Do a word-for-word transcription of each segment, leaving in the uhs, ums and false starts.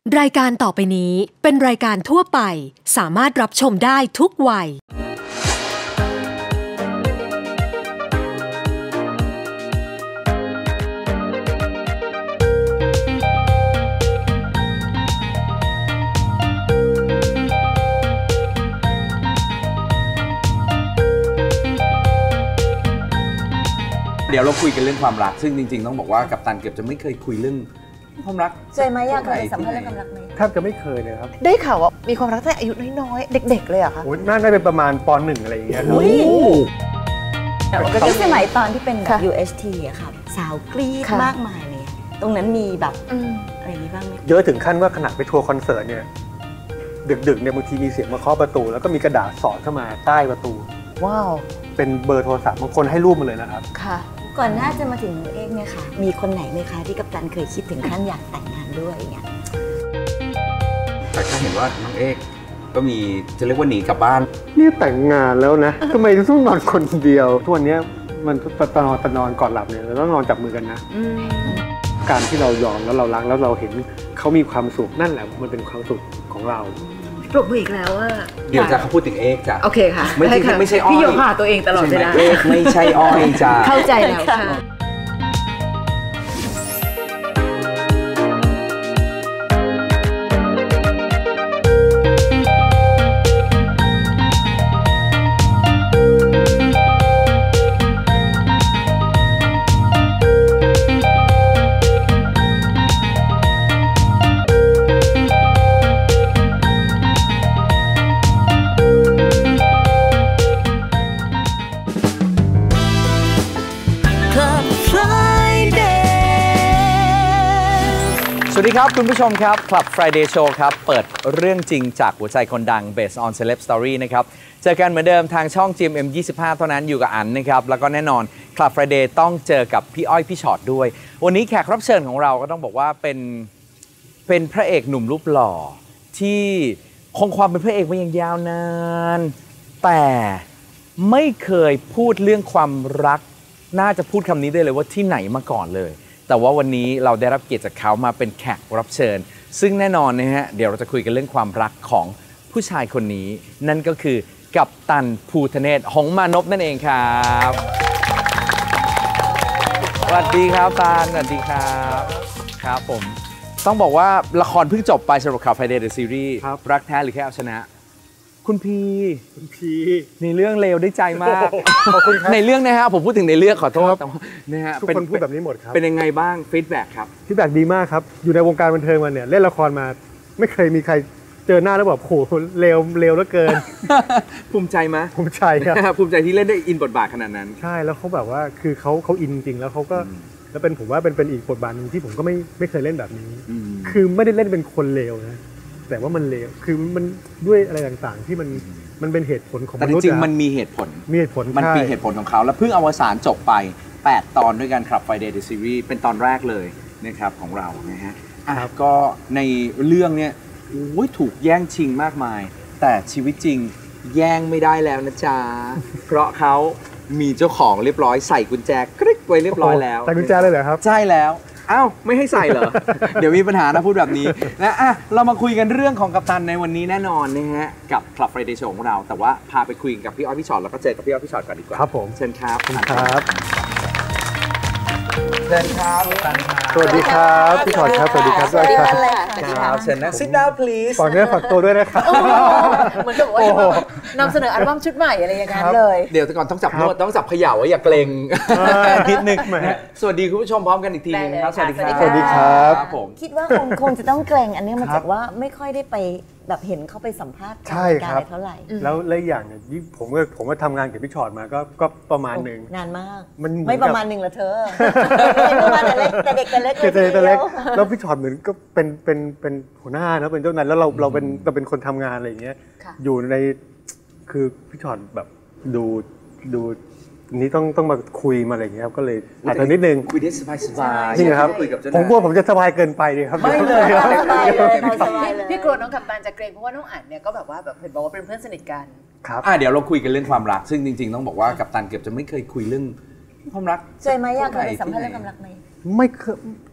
รายการต่อไปนี้เป็นรายการทั่วไปสามารถรับชมได้ทุกวัยเดี๋ยวเราคุยกันเรื่องความรักซึ่งจริงๆต้องบอกว่ากัปตันเกือบจะไม่เคยคุยเรื่องความรักเคยไหมอยากเคยสัมภาษณ์เรื่องความรักไหมแทบจะไม่เคยเลยครับได้ข่าวว่ามีความรักตั้งแต่อายุน้อยๆเด็กๆเลยอะคะโอ้น่าจะเป็นประมาณป.หนึ่ง อะไรอย่างเงี้ยครับก็ที่สมัยตอนที่เป็นแบบ ยู เอช ที อะค่ะสาวกรี๊ดมากมายเลยตรงนั้นมีแบบอะไรนี้บ้างไหมเยอะถึงขั้นว่าขนาดไปทัวร์คอนเสิร์ตเนี่ยดึกๆเนี่ยบางทีมีเสียงมาเคาะประตูแล้วก็มีกระดาษสอดเข้ามาใต้ประตูว้าวเป็นเบอร์โทรศัพท์บางคนให้รูปมาเลยนะครับค่ะก่อนหน้าจะมาถึงเอกเนี่ยค่ะมีคนไหนไหมคะที่กัปตันเคยคิดถึงขั้นอยากแต่งงานด้วยอย่างเงี้ยแต่ก็เห็นว่าน้องเอกก็มีจะเรียกว่าหนีกลับบ้านนี่แต่งงานแล้วนะทำไมต้องนอนคนเดียวทุกวันนี้มันตอนนอนตอนนอนก่อนหลับเนี่ยเราต้องนอนจับมือกันนะการที่เรายอมแล้วเรารักแล้วเราเห็นเขามีความสุขนั่นแหละมันเป็นความสุขของเราปลุกมืออีกแล้วว่าเดี๋ยวจะเขาพูดถึงเอกจ้ะโอเคค่ะไม่ใช่ไม่ใช่อ้อยพี่โยหาตัวเองตลอดเวลาเอกไม่ใช่อ้อยจ้ะเข้าใจแล้วค่ะสวัสดีครับคุณผู้ชมครับ Club Friday Show ครับเปิดเรื่องจริงจากหัวใจคนดัง Based on Celeb Story นะครับเจอกันเหมือนเดิมทางช่อง จี เอ็ม เอ็ม ยี่สิบห้า เท่านั้นอยู่กับอันนะครับแล้วก็แน่นอน Club Friday ต้องเจอกับพี่อ้อยพี่ชอตด้วยวันนี้แขกรับเชิญของเราก็ต้องบอกว่าเป็นเป็นพระเอกหนุ่มรูปหล่อที่คงความเป็นพระเอกมาอย่างยาวนานแต่ไม่เคยพูดเรื่องความรักน่าจะพูดคำนี้ได้เลยว่าที่ไหนมาก่อนเลยแต่ว่าวันนี้เราได้รับเกียรติจากเขามาเป็นแขกรับเชิญซึ่งแน่นอนนะฮะเดี๋ยวเราจะคุยกันเรื่องความรักของผู้ชายคนนี้นั่นก็คือกัปตันภูทะเนศหงส์มานพนั่นเองครับสวัสดีครับตาลสวัสดีครับครับผมต้องบอกว่าละครเพิ่งจบไปสำหรับข่าว Friday The Series รักแท้หรือแค่เอาชนะคุณพีคุณพีในเรื่องเลวได้ใจมากขอบคุณครับในเรื่องนะฮะผมพูดถึงในเรื่องขอโทษแต่ว่านะฮะทุกคนพูดแบบนี้หมดครับเป็นยังไงบ้างฟีดแบ็กครับฟีดแบ็กดีมากครับอยู่ในวงการบันเทิงมาเนี่ยเล่นละครมาไม่เคยมีใครเจอหน้าแล้วแบบโหเลวเลวเหลือเกินภูมิใจไหมภูมิใจครับภูมิใจที่เล่นได้อินบทบาทขนาดนั้นใช่แล้วเขาแบบว่าคือเขาเขาอินจริงแล้วเขาก็แล้วเป็นผมว่าเป็นเป็นอีกบทบาทนึงที่ผมก็ไม่ไม่เคยเล่นแบบนี้คือไม่ได้เล่นเป็นคนเลวนะแต่ว่ามันเลวคือมันด้วยอะไรต่างๆที่มันมันเป็นเหตุผลของมนุษย์แต่จริงๆมันมีเหตุผลมีเหตุผลมันมีเหตุผลของเขาแล้วเพิ่งอวสานจบไปแปดตอนด้วยกันครับ Friday The Series เป็นตอนแรกเลยนะครับของเรานะฮะก็ในเรื่องเนี้ยโอ้ยถูกแย่งชิงมากมายแต่ชีวิตจริงแย่งไม่ได้แล้วนะจ๊ะ เพราะเขามีเจ้าของเรียบร้อยใส่กุญแจกริ๊กไว้เรียบร้อยแล้วใส่กุญแจเลยเหรอครับใช่แล้วอ้าวไม่ให้ใส่เหรอ เดี๋ยวมีปัญหานะพูดแบบนี้นะอ่ะเรามาคุยกันเรื่องของกัปตันในวันนี้แน่นอนนะฮะกับ Club Friday Show ของเราแต่ว่าพาไปคุยกับพี่อ้อยพี่ชอตแล้วก็เจอกับพี่อ้อยพี่ชอตก่อนดีกว่าครับผมเชิญครับครับเชิญครับสวัสดีครับพี่ชอตครับสวัสดีครับด้วยครับครับเชิญนะ sit down please ฝากเนื้อฝากตัวด้วยนะครับเหมือนกับว่านำเสนออัลบั้มชุดใหม่อะไรอย่างนั้นเลยเดี๋ยวก่อนต้องจับนวดต้องจับเขย่าไว้อย่าเกรงนิดนึงสวัสดีคุณผู้ชมพร้อมกันอีกทีนึงครับสวัสดีครับสวัสดีครับผมคิดว่าคงคงจะต้องเกรงอันนี้มาจากว่าไม่ค่อยได้ไปแบบเห็นเขาไปสัมภาษณ์การเท่าไหร่แล้วและอย่างเนี่ยผมก็ผมก็ทำงานกับพี่ชอตมาก็ก็ประมาณหนึ่งนานมากไม่ประมาณหนึ่งละเธอประมาณแต่เล็กแต่เด็กแต่เล็กแต่เล็กแล้วพี่ชอตเหมือนก็เป็นเป็นเป็นหัวหน้านะเป็นเจ้านายแล้วเราเราเป็นเราเป็นคนทำงานอะไรอย่างเงี้ยอยู่ในคือพี่ชอตแบบดูดูนี้ต้องต้องมาคุยมาอะไรอย่างเงี้ยครับก็เลยอาจจะนิดนึงคุยได้สบายสบายนี่ครับผมกลัวผมจะสบายเกินไปเลยครับไม่เลยพี่กลัวน้องกัปตันจะเกรงเพราะว่าน้องอั๋นเนี่ยก็แบบว่าแบบเห็นบอกว่าเป็นเพื่อนสนิทกันครับอ่ะเดี๋ยวเราคุยกันเรื่องความรักซึ่งจริงๆต้องบอกว่ากัปตันเกือบจะไม่เคยคุยเรื่องความรักเคยไหมอยากเคยสัมภาษณ์เรื่องความรักไหมไม่เคย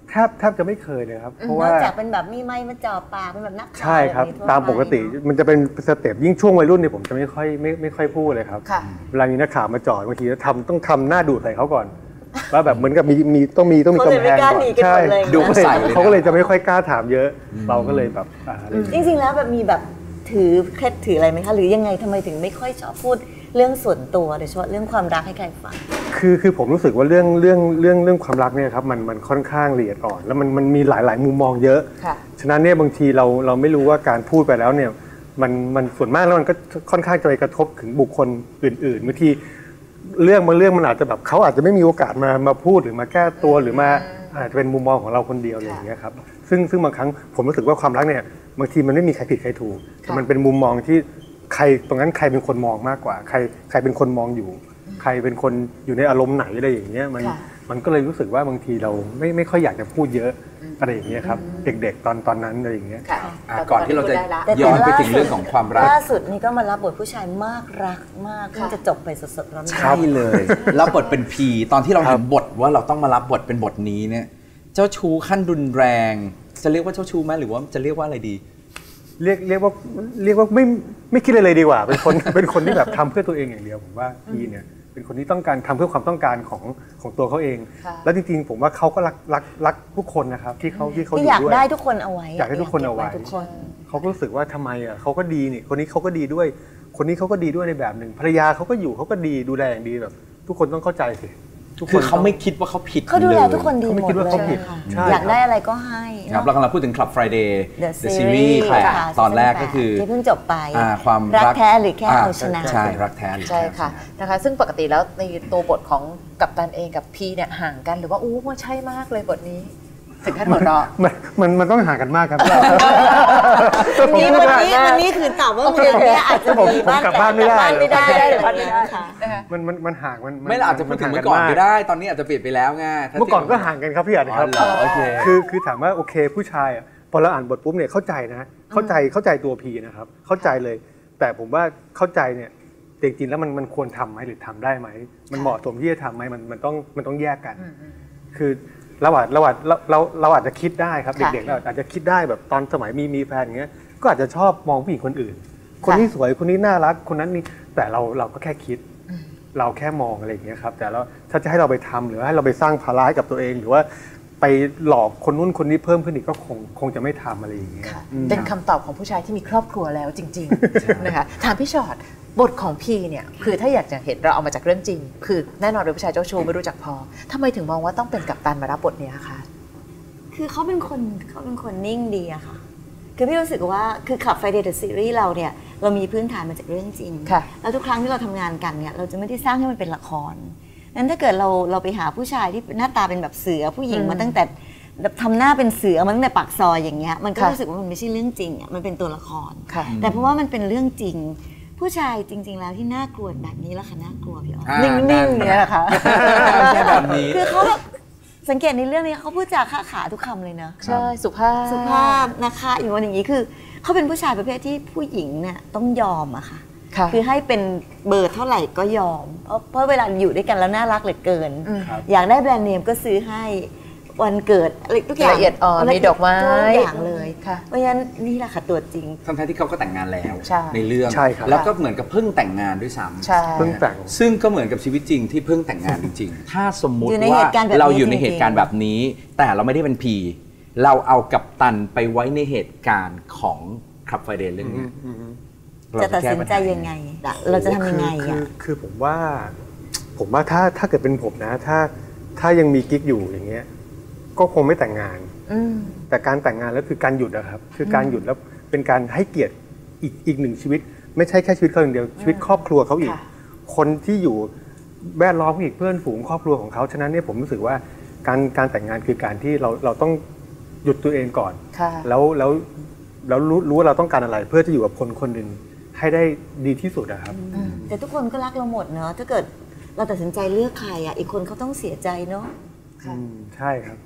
แทบแทบจะไม่เคยเลยครับเพราะนว่าอกจากเป็นแบบมีไม้มาจ่อปากเป็นแบบนักข่าวใช่ครับแนี้ตามปกติทั่วไปมันจะเป็นสเต็ปยิ่งช่วงวัยรุ่นเนี่ยผมจะไม่ค่อยไม่ไม่ค่อยพูดเลยครับค่ะเวลามีนักข่าวมาจ่อบางทีทำต้องทำหน้าดูดใส่เขาก่อนว่าแบบเหมือนกับมีมีต้องมีต้องมีเขาเลยกำแพไม่งกล้าก่อหนีนกันหใช่มดเลยดูนะใส่เลยนะเขาก็เลยจะไม่ค่อยกล้าถามเยอะ เราก็เลยแบบอ่าอะไรอย่างจเงี้ยริงๆแล้วแบบมีแบบถือเคล็ดถืออะไรไหมคะหรือยังไงทำไมถึงไม่ค่อยชอบพูดเรื่องส่วนตัวโดยเฉพาะเรื่องความรักให้ใครฟังคือคือผมรู้สึกว่าเรื่องเรื่องเรื่องเรื่องความรักเนี่ยครับมันมันค่อนข้างละเอียดอ่อนแล้วมันมันมีหลายหลายมุมมองเยอะค่ะฉะนั้นเนี่ยบางทีเราเราไม่รู้ว่าการพูดไปแล้วเนี่ยมันมันส่วนมากแล้วมันก็ค่อนข้างจะไปกระทบถึงบุคคลอื่นๆบางทีเรื่องบางเรื่องมันอาจจะแบบเขาอาจจะไม่มีโอกาสมามาพูดหรือมาแก้ตัวหรือมาอาจจะเป็นมุมมองของเราคนเดียวอะไรอย่างเงี้ยครับซึ่งซึ่งบางครั้งผมรู้สึกว่าความรักเนี่ยบางทีมันไม่มีใครผิดใครถูกแต่มันเป็นมุมมองที่ใครตรงนั้นใครเป็นคนมองมากกว่า ใครใครเป็นคนมองอยู่ ใครเป็นคนอยู่ในอารมณ์ไหนอะไรอย่างเงี้ยมันค่ะมันก็เลยรู้สึกว่าบางทีเราไม่ไม่ค่อยอยากจะพูดเยอะอะไรอย่างเงี้ยครับเด็กๆตอนตอนนั้นอะไรอย่างเงี้ยค่ะอ่ะก่อนที่เราจะพูดได้ละแต่ย้อนไปถึงเรื่องของความรักล่าสุดนี่ก็มารับบทผู้ชายมากรักมากเพิ่งจะจบไปสดๆร้อนๆใช่เลยรับบทเป็นพีตอนที่เราเห็นบทว่าเราต้องมารับบทเป็นบทนี้เนี่ยเจ้าชู้ขั้นรุนแรง จะเรียกว่าเจ้าชู้ไหมหรือว่าจะเรียกว่าอะไรดีเรียกเรียกว่าเรียกว่าไม่ไม่คิดอะไรเลยดีกว่า เป็นคน เป็นคนที่แบบทำเพื่อตัวเองอย่างเดียวผมว่าพี่เนี่ยเป็นคนที่ต้องการทำเพื่อความต้องการของของตัวเขาเองค่ะแล้วจริงๆผมว่าเขาก็รักรักรักทุกคนนะครับที่เขาที่เขาอที่อยากยู่ด้วยได้ทุกคนเอาไว้อยากให้ทุกคนเอาไว้ทุกคนเขาก็รู้สึกว่าทำไมอ่ะเขาก็ดีนี่คนนี้เขาก็ดีด้วย คนนี้เขาก็ดีด้วยในแบบหนึ่งภรรยาเขาก็อยู่เขาก็ดีดูแลอย่างดีแบบ ทุกคนต้องเข้าใจสิทุกคือเขาไม่ต้งคิดว่าเขาผิดเขาดูแลยทุกคนดีเขาไม่หมคิดดว่าเลเขายผิดค่ะใช่อยากได้อะไรก็ให้ครับเรากำลังพูดถึง Club Friday The The Series Series แปดค่ะตอนแรกก็คือที่เพิ่งจบไปอ่าความรัรักแท้หรือแค่เอาชนะใช่รักแท้หรือใช่แค่ะนะคะซึ่งปกติแล้วในตัวบทของกัปตันเองกับพีเนี่ยห่างกันหรือว่าอู้ว่าใช่มากเลยบทนี้ถึงขั้นหัวเราะมันมันมันต้องห่างกันมากครับวันนี้วันนี้วันนี้คือตอบว่าเหมือนเนี่ยอาจจะผมมีผมบ้างกลับบ้านไม่ได้แต่กลับบ้านไม่ได้กลับอะไรบ้านไม่อย่างได้เงี้ยค่ะนะคะมันมันมันห่างมันนไม่เราอาจจะพูดถึงเมื่อก่อนห่างก็มากได้ ตอนนี้อาจจะเปลี่ยนไปแล้วไงถ้าเมื่อก่อนก็ห่างกันครับพี่อัดครับอ๋อเหรอโอเคคือคือถามว่าโอเคผู้ชายอ่ะพอเราอ่านบทปุ๊บเนี่ยเข้าใจนะเข้าใจเข้าใจตัวพีนะครับเข้าใจเลย แต่ผมว่าเข้าใจเนี่ยจริงๆแล้วมันมันควรทำไหมหรือทำได้ไหมมันเหมาะสมที่จะทำไหมมันมันต้องมันต้องแยกกัน คือเราอาจเราอาจเราเราเราอาจจะคิดได้ครับค่ะเด็กๆเราอาจจะคิดได้แบบตอนสมัยมีมีแฟนอย่างเงี้ยก็อาจจะชอบมองผู้หญิงคนอื่น คนนี้สวยคนนี้น่ารักคนนั้นนี่แต่เราเราก็แค่คิด เราแค่มองอะไรอย่างเงี้ยครับแต่เราถ้าจะให้เราไปทำหรือให้เราไปสร้างภาระให้กับตัวเอง หรือว่าไปหลอกคนนู้นคนนี้เพิ่มขึ้นอีกก็คงคงจะไม่ทำอะไรอย่างเงี้ยค่ะอืมเป็นคำตอบของผู้ชายที่มีครอบครัวแล้วจริงๆนะคะถามพี่ชอตบทของพีเนี่ยคือถ้าอยากจะเห็นเราเอามาจากเรื่องจริง คือแน่นอนเป็นผู้ชายเจ้าชู้ไม่รู้จักพอทำไมถึงมองว่าต้องเป็นกัปตันมารับบทเนี้ยคะคือเขาเป็นคนเขาเป็นคนนิ่งดีอะค่ะ คือพี่รู้สึกว่าคือขับ Friday the Series เราเนี่ยเรามีพื้นฐานมาจากเรื่องจริงค่ะแล้วทุกครั้งที่เราทำงานกันเนี่ยเราจะไม่ได้สร้างให้มันเป็นละครนั้นถ้าเกิดเราเราไปหาผู้ชายที่หน้าตาเป็นแบบเสือผู้หญิงมาตั้งแต่ทำหน้าเป็นเสือมาตั้งแต่ปากซอยอย่างเงี้ยมันก็ค่ะรู้สึกว่ามันไม่ใช่เรื่องจริงอะมันเป็นตัวละครค่ะแต่เพราะว่ามันเป็นเรื่องจริง ผู้ชายจริง ๆ แล้วที่น่ากลัวแบบนี้ละค่ะน่ากลัวพี่อ๋ออ่านิ่งๆเนี่ยนะคะไม่ใช่แบบนี้คือเขาแบบสังเกตในเรื่องนี้เขาพูดจาค้าขาทุกคำเลยเนอะใช่สุภาพสุภาพนะคะอย่างวันอย่างนี้คือเขาเป็นผู้ชายประเภทที่ผู้หญิงเนี่ยต้องยอมอะค่ะค่ะคือให้เป็นเบอร์เท่าไหร่ก็ยอม เพราะเพราะเวลาอยู่ด้วยกันแล้วน่ารักเหลือเกินอืมอยากได้แบรนด์เนมก็ซื้อให้วันเกิดอะไรทุกอย่างละเอียดอ่อนมีดอกไม้ทุกอย่างเลยค่ะเพราะฉะนั้นนี่แหละค่ะตัวจริงทั้งๆที่เขาก็แต่งงานแล้วใช่ในเรื่องใช่ครับแล้วก็เหมือนกับเพิ่งแต่งงานด้วยซ้ำใช่เพิ่งแต่งซึ่งก็เหมือนกับชีวิตจริงที่เพิ่งแต่งงานจริงๆ ถ้าสมมุติอยู่ในว่าเหตุการณ์แบบนี้เราอยู่ในจริงๆเหตุการณ์แบบนี้ แต่เราไม่ได้เป็นพีเราเอากัปตันไปไว้ในเหตุการณ์ของคลับไฟเดย์เรื่องนี้เราจะตัดสินใจแก้ปัญหายังไงล่ะเราจะทำยังไงคืออะคือคือผมว่า ผมว่าถ้าถ้าเกิดเป็นผมนะ ถ้าถ้ายังมีกิ๊กอยู่อย่างเงี้ยก็คงไม่แต่งงานอืมแต่การแต่งงานแล้วคือการหยุดนะครับ คือการหยุดแล้วเป็นการให้เกียรติอีกอีกหนึ่งชีวิต ไม่ใช่แค่ชีวิตเขาอย่างเดียวชีวิตครอบครัวเขาอีกค่ะคนที่อยู่แวดล้อมอีกเพื่อนฝูงครอบครัวของเขาฉะนั้นเนี่ยผมรู้สึกว่าการการแต่งงานคือการที่เราเราต้องหยุดตัวเองก่อนค่ะแล้วแล้วแล้วรู้รู้ว่าเราต้องการอะไร เพื่อจะอยู่กับคนคนหนึ่งให้ได้ดีที่สุดนะครับแต่ทุกคนก็รักเราหมดเนอะถ้าเกิดเราตัดสินใจเลือกใครอะอีกคนเขาต้องเสียใจเนาะค่ะอืมใช่ครับ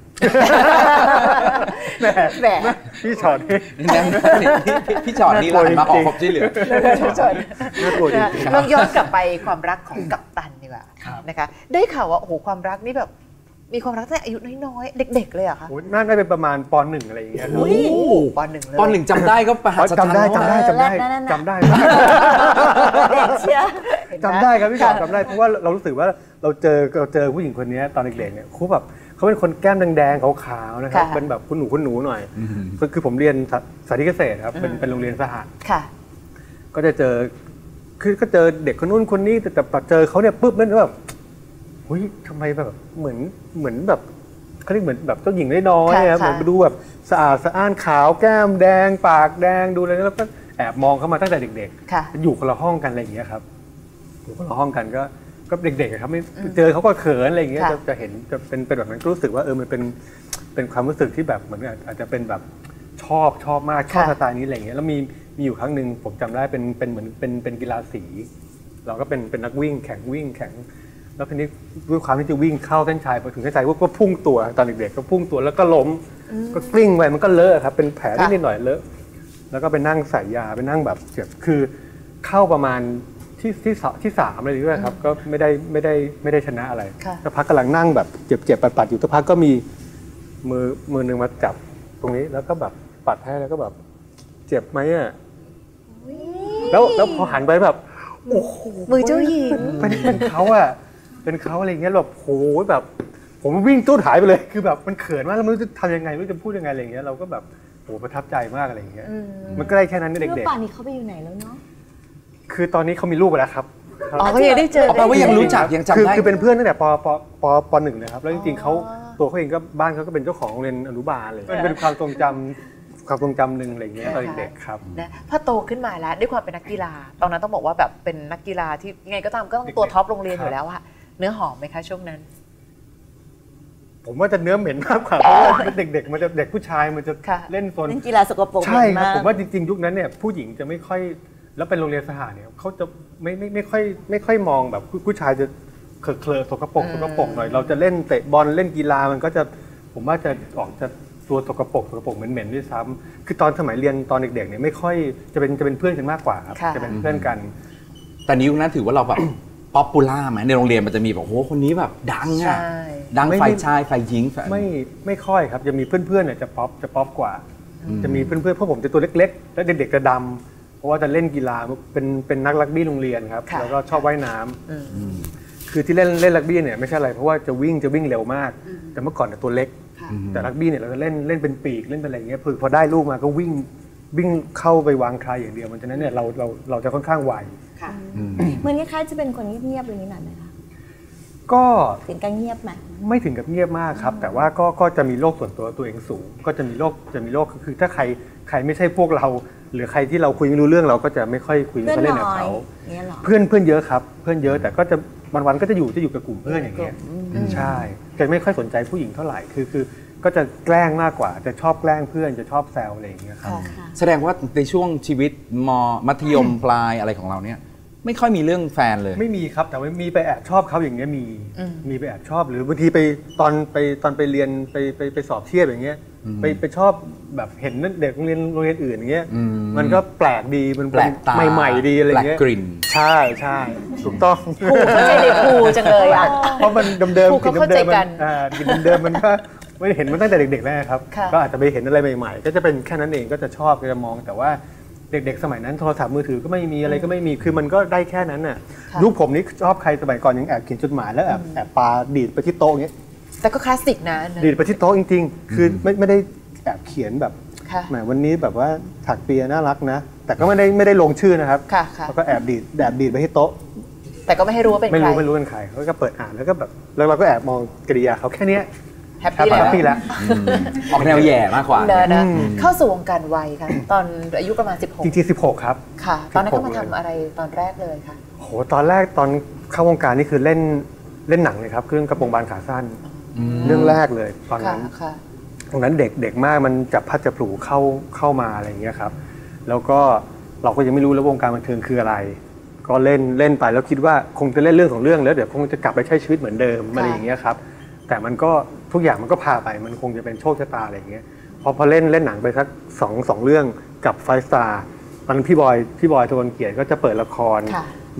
แหมพี่ชอตนี่นั่นพี่พี่จอดนี่เราหันมาขอความช่วยเหลือน่ากลัวจริงๆลองย้อนกลับไปความรักของกัปตันดีกว่านะคะได้ข่าวว่าโอ้โหความรักนี่แบบมีความรักตั้งแต่อายุน้อยๆเด็กๆเลยเหรอคะโอ้น่าจะเป็นประมาณปหนึ่งอะไรอย่างเงี้ยครับโอ้ปหนึ่งเลยปหนึ่งจำได้ก็ประหัศจรรย์จำได้จำได้จำได้เออนั่นน่ะจำได้เด็กเชียวจำได้ครับพี่ชอตจำได้เพราะว่าเรารู้สึกว่าเราเจอเราเจอผู้หญิงคนนี้ตอนเด็กๆเนี่ยเขาแบบเขาเป็นคนแก้มแดงๆขาวๆนะครับเป็นแบบคุณหนูคุณหนูหน่อยก็คือผมเรียนสาธิตเกษตรครับเป็นเป็นโรงเรียนสหะค่ะก็จะเจอคือก็เจอเด็กคนนู้นคนนี้แต่แต่เจอเขาเนี่ยปุ๊บนั่นแบบเฮ้ยทำไมแบบเหมือนเหมือนแบบเขาเรียกเหมือนแบบเจ้าหญิงน้อยๆครับเหมือนดูแบบสะอาดสะอ้านขาวแก้มแดงปากแดงดูอะไรแล้วก็แอบมองเข้ามาตั้งแต่เด็กๆอยู่คนละห้องกันอะไรอย่างเงี้ยครับอยู่คนละห้องกันก็ก็เด็กๆครับไม่เจอเขาก็เขินอะไรอย่างเงี้ยจะเห็นจะเป็นเป็นแบบนั้นก็รู้สึกว่าเออมันเป็นเป็นความรู้สึกที่แบบเหมือนอาจจะเป็นแบบชอบชอบมากชอบสไตล์นี้อะไรอย่างเงี้ยแล้วมีมีอยู่ครั้งหนึ่งผมจำได้เป็นเป็นเหมือนเป็นเป็นกีฬาสีเราก็เป็นเป็นนักวิ่งแข่งวิ่งแข่งแล้วทีนี้ด้วยความที่จะวิ่งเข้าเส้นชัยพอถึงเส้นชัยก็พุ่งตัวตอนเด็กๆก็พุ่งตัวแล้วก็ล้มก็กลิ้งไปมันก็เลอะครับเป็นแผลนิดหน่อยเลอะแล้วก็ไปนั่งใส่ยาไปนั่งแบบเจ็บคือเข้าประมาณที่ที่ที่สามอะไรด้วยครับก็ไม่ได้ไม่ได้ไม่ได้ชนะอะไรสักพักกำลังนั่งแบบเจ็บเจ็บปัดๆอยู่สักพักก็มีมือมือหนึ่งมาจับตรงนี้แล้วก็แบบปัดให้แล้วก็แบบเจ็บไหมอ่ะแล้วแล้วพอหันไปแบบโอ้โหมือเจ้าหญิงเป็นเป็นเขาอ่ะเป็นเขาอะไรเงี้ยแบบโหแบบผมวิ่งตู้หายไปเลยคือแบบมันเขินมากแล้วไม่รู้จะทำยังไงไม่รู้จะพูดยังไงอะไรเงี้ยเราก็แบบโหประทับใจมากอะไรเงี้ยมันก็ได้แค่นั้นเด็กๆเมื่อป่านนี้เขาไปอยู่ไหนแล้วเนาะคือตอนนี้เขามีลูกไปแล้วครับอ๋อก็ยังได้เจอแปลว่ายังรู้จักยังจำได้คือเป็นเพื่อนตั้งแต่ปปปปหนึ่งนะครับแล้วจริงๆเขาตัวเขาเองก็บ้านเขาก็เป็นเจ้าของโรงเรียนอนุบาลเลยมันเป็นความทรงจำความทรงจำหนึ่งอะไรอย่างเงี้ยตอนเด็กๆครับนะพอโตขึ้นมาแล้วด้วยความเป็นนักกีฬาตอนนั้นต้องบอกว่าแบบเป็นนักกีฬาที่ยังไงก็ตามก็ต้องตัวท็อปโรงเรียนอยู่แล้วอะเนื้อหอมไหมคะช่วงนั้นผมว่าจะเนื้อเหม็นมากกว่าเพราะว่าเด็กๆมันจะเด็กผู้ชายมันจะเล่นโซนเล่นกีฬาสกปรกใช่ครับผมว่าจริงๆยุคนั้นเนี่ยผู้หญิงจะไม่ค่อยแล้วเป็นโรงเรียนสหะเนี่ยเขาจะไม่ไม่ไม่ค่อยไม่ค่อยมองแบบผู้ชายจะเคลอะเคลอะสกปรกสกปรกหน่อยเราจะเล่นเตะบอลเล่นกีฬามันก็จะผมว่าจะออกจะตัวสกปรกสกปรกเหม็นๆด้วยซ้ำคือตอนสมัยเรียนตอนเด็กๆเนี่ยไม่ค่อยจะเป็นจะเป็นเพื่อนกันมากกว่าครับจะเป็นเพื่อนกันแต่นิ้วนั้นถือว่าเราแบบป๊อปปูล่าไหมในโรงเรียนมันจะมีแบบโอ้คนนี้แบบดังอ่ะดังฝ่ายชายฝ่ายหญิงไม่ไม่ค่อยครับจะมีเพื่อนๆเนี่ยจะป๊อปจะป๊อปกว่าจะมีเพื่อนๆเพราะผมจะตัวเล็กๆแล้วเด็กๆจะดำเพราะว่าจะเล่นกีฬาเป็นเป็นนักรักบี้โรงเรียนครับแล้วก็ชอบว่ายน้ำคือที่เล่นเล่นรักบี้เนี่ยไม่ใช่อะไรเพราะว่าจะวิ่งจะวิ่งเร็วมากแต่เมื่อก่อนเนี่ยตัวเล็กแต่รักบี้เนี่ยเราจะเล่นเล่นเป็นปีกเล่นเป็นอะไรอย่างเงี้ยพอได้ลูกมาก็วิ่งวิ่งเข้าไปวางใครอย่างเดียวมันฉะนั้นเนี่ยเราเราเราจะค่อนข้างไวเหมือนคล้ายๆจะเป็นคนเงียบๆเลยนี่หน่อยไหมคะก็ถึงกับเงียบไหมไม่ถึงกับเงียบมากครับแต่ว่าก็ก็จะมีโรคส่วนตัวตัวเองสูงก็จะมีโรคจะมีโรคคือถ้าใครใครไม่ใช่พวกเราหรือใครที่เราคุยไม่รู้เรื่องเราก็จะไม่ค่อยคุยเล่นกับเขาเพื่อนเพื่อนเยอะครับเพื่อนเยอะแต่ก็จะวันๆก็จะอยู่จะอยู่กับกลุ่มเพื่อนอย่างเงี้ยใช่จะไม่ค่อยสนใจผู้หญิงเท่าไหร่คือคือก็จะแกล้งมากกว่าจะชอบแกล้งเพื่อนจะชอบแซวอะไรอย่างเงี้ยครับแสดงว่าในช่วงชีวิตมมัธยมปลายอะไรของเราเนี่ยไม่ค่อยมีเรื่องแฟนเลยไม่มีครับแต่ว่ามีไปแอบชอบเขาอย่างเงี้ยมีมีไปแอบชอบหรือบางทีไปตอนไปตอนไปเรียนไปไปไปสอบเทียบอย่างเงี้ยไปไปชอบแบบเห็นเด็กโรงเรียนโรงเรียนอื่นอย่างเงี้ยมันก็แปลกดีมันแปลกตาใหม่ๆดีอะไรเงี้ยกลิ่นใช่ใช่ถูกต้องครูเข้าใจเด็กครูจังเลยอ่ะเพราะมันเดิมๆกลิ่นเดิมๆมันกลิ่นเดิมๆมันก็ไม่เห็นมันตั้งแต่เด็กๆแล้วครับก็อาจจะไปเห็นอะไรใหม่ๆก็จะเป็นแค่นั้นเองก็จะชอบก็จะมองแต่ว่าเด็กๆสมัยนั้นโทรศัพท์มือถือก็ไม่มีอะไรก็ไม่มีคือมันก็ได้แค่นั้นน่ะยุคผมนี่ชอบใครสมัยก่อนยังแอบเขียนจดหมายแล้วแอบแอบปาดีดไปที่โต๊ะอย่างเงี้ยแต่ก็คลาสสิกนะดีดไปที่โต๊ะจริงๆคือไม่ไม่ได้แอบเขียนแบบแหมวันนี้แบบว่าถักเปียน่ารักนะแต่ก็ไม่ได้ไม่ได้ลงชื่อนะครับแล้วก็แอบดีดแอบดีดไปที่โต๊ะแต่ก็ไม่ให้รู้ว่าเป็นใครไม่รู้ไม่รู้เป็นใครเขาก็เปิดอ่านแล้วก็แบบแล้วเราก็แอบมองกริยาเขาแค่นี้แฮปปี้แล้วออกแนวแย่มากกว่านะเข้าสู่วงการวัยค่ะตอนอายุประมาณสิบหกจริงๆสิบหกครับค่ะตอนนั้นก็มาทำอะไรตอนแรกเลยค่ะโหตอนแรกตอนเข้าวงการนี่คือเล่นเล่นหนังเลยครับเรื่องกระโปรงบานขาสั้นเรื่องแรกเลยตอนนั้นตรงนั้นเด็กเด็กมากมันจับพัดจับผูเข้าเข้ามาอะไรอย่างเงี้ยครับแล้วก็เราก็ยังไม่รู้แล้ววงการบันเทิงคืออะไรก็เล่นเล่นไปแล้วคิดว่าคงจะเล่นเรื่องของเรื่องแล้วเดี๋ยวคงจะกลับไปใช้ชีวิตเหมือนเดิมอะไรอย่างเงี้ยครับแต่มันก็ทุกอย่างมันก็พาไปมันคงจะเป็นโชคชะตาอะไรอย่างเงี้ยพอพอเล่นเล่นหนังไปสักสองสองเรื่องกับไฟสตาร์ตอนนั้นพี่บอยพี่บอยทวนเกียรติก็จะเปิดละคร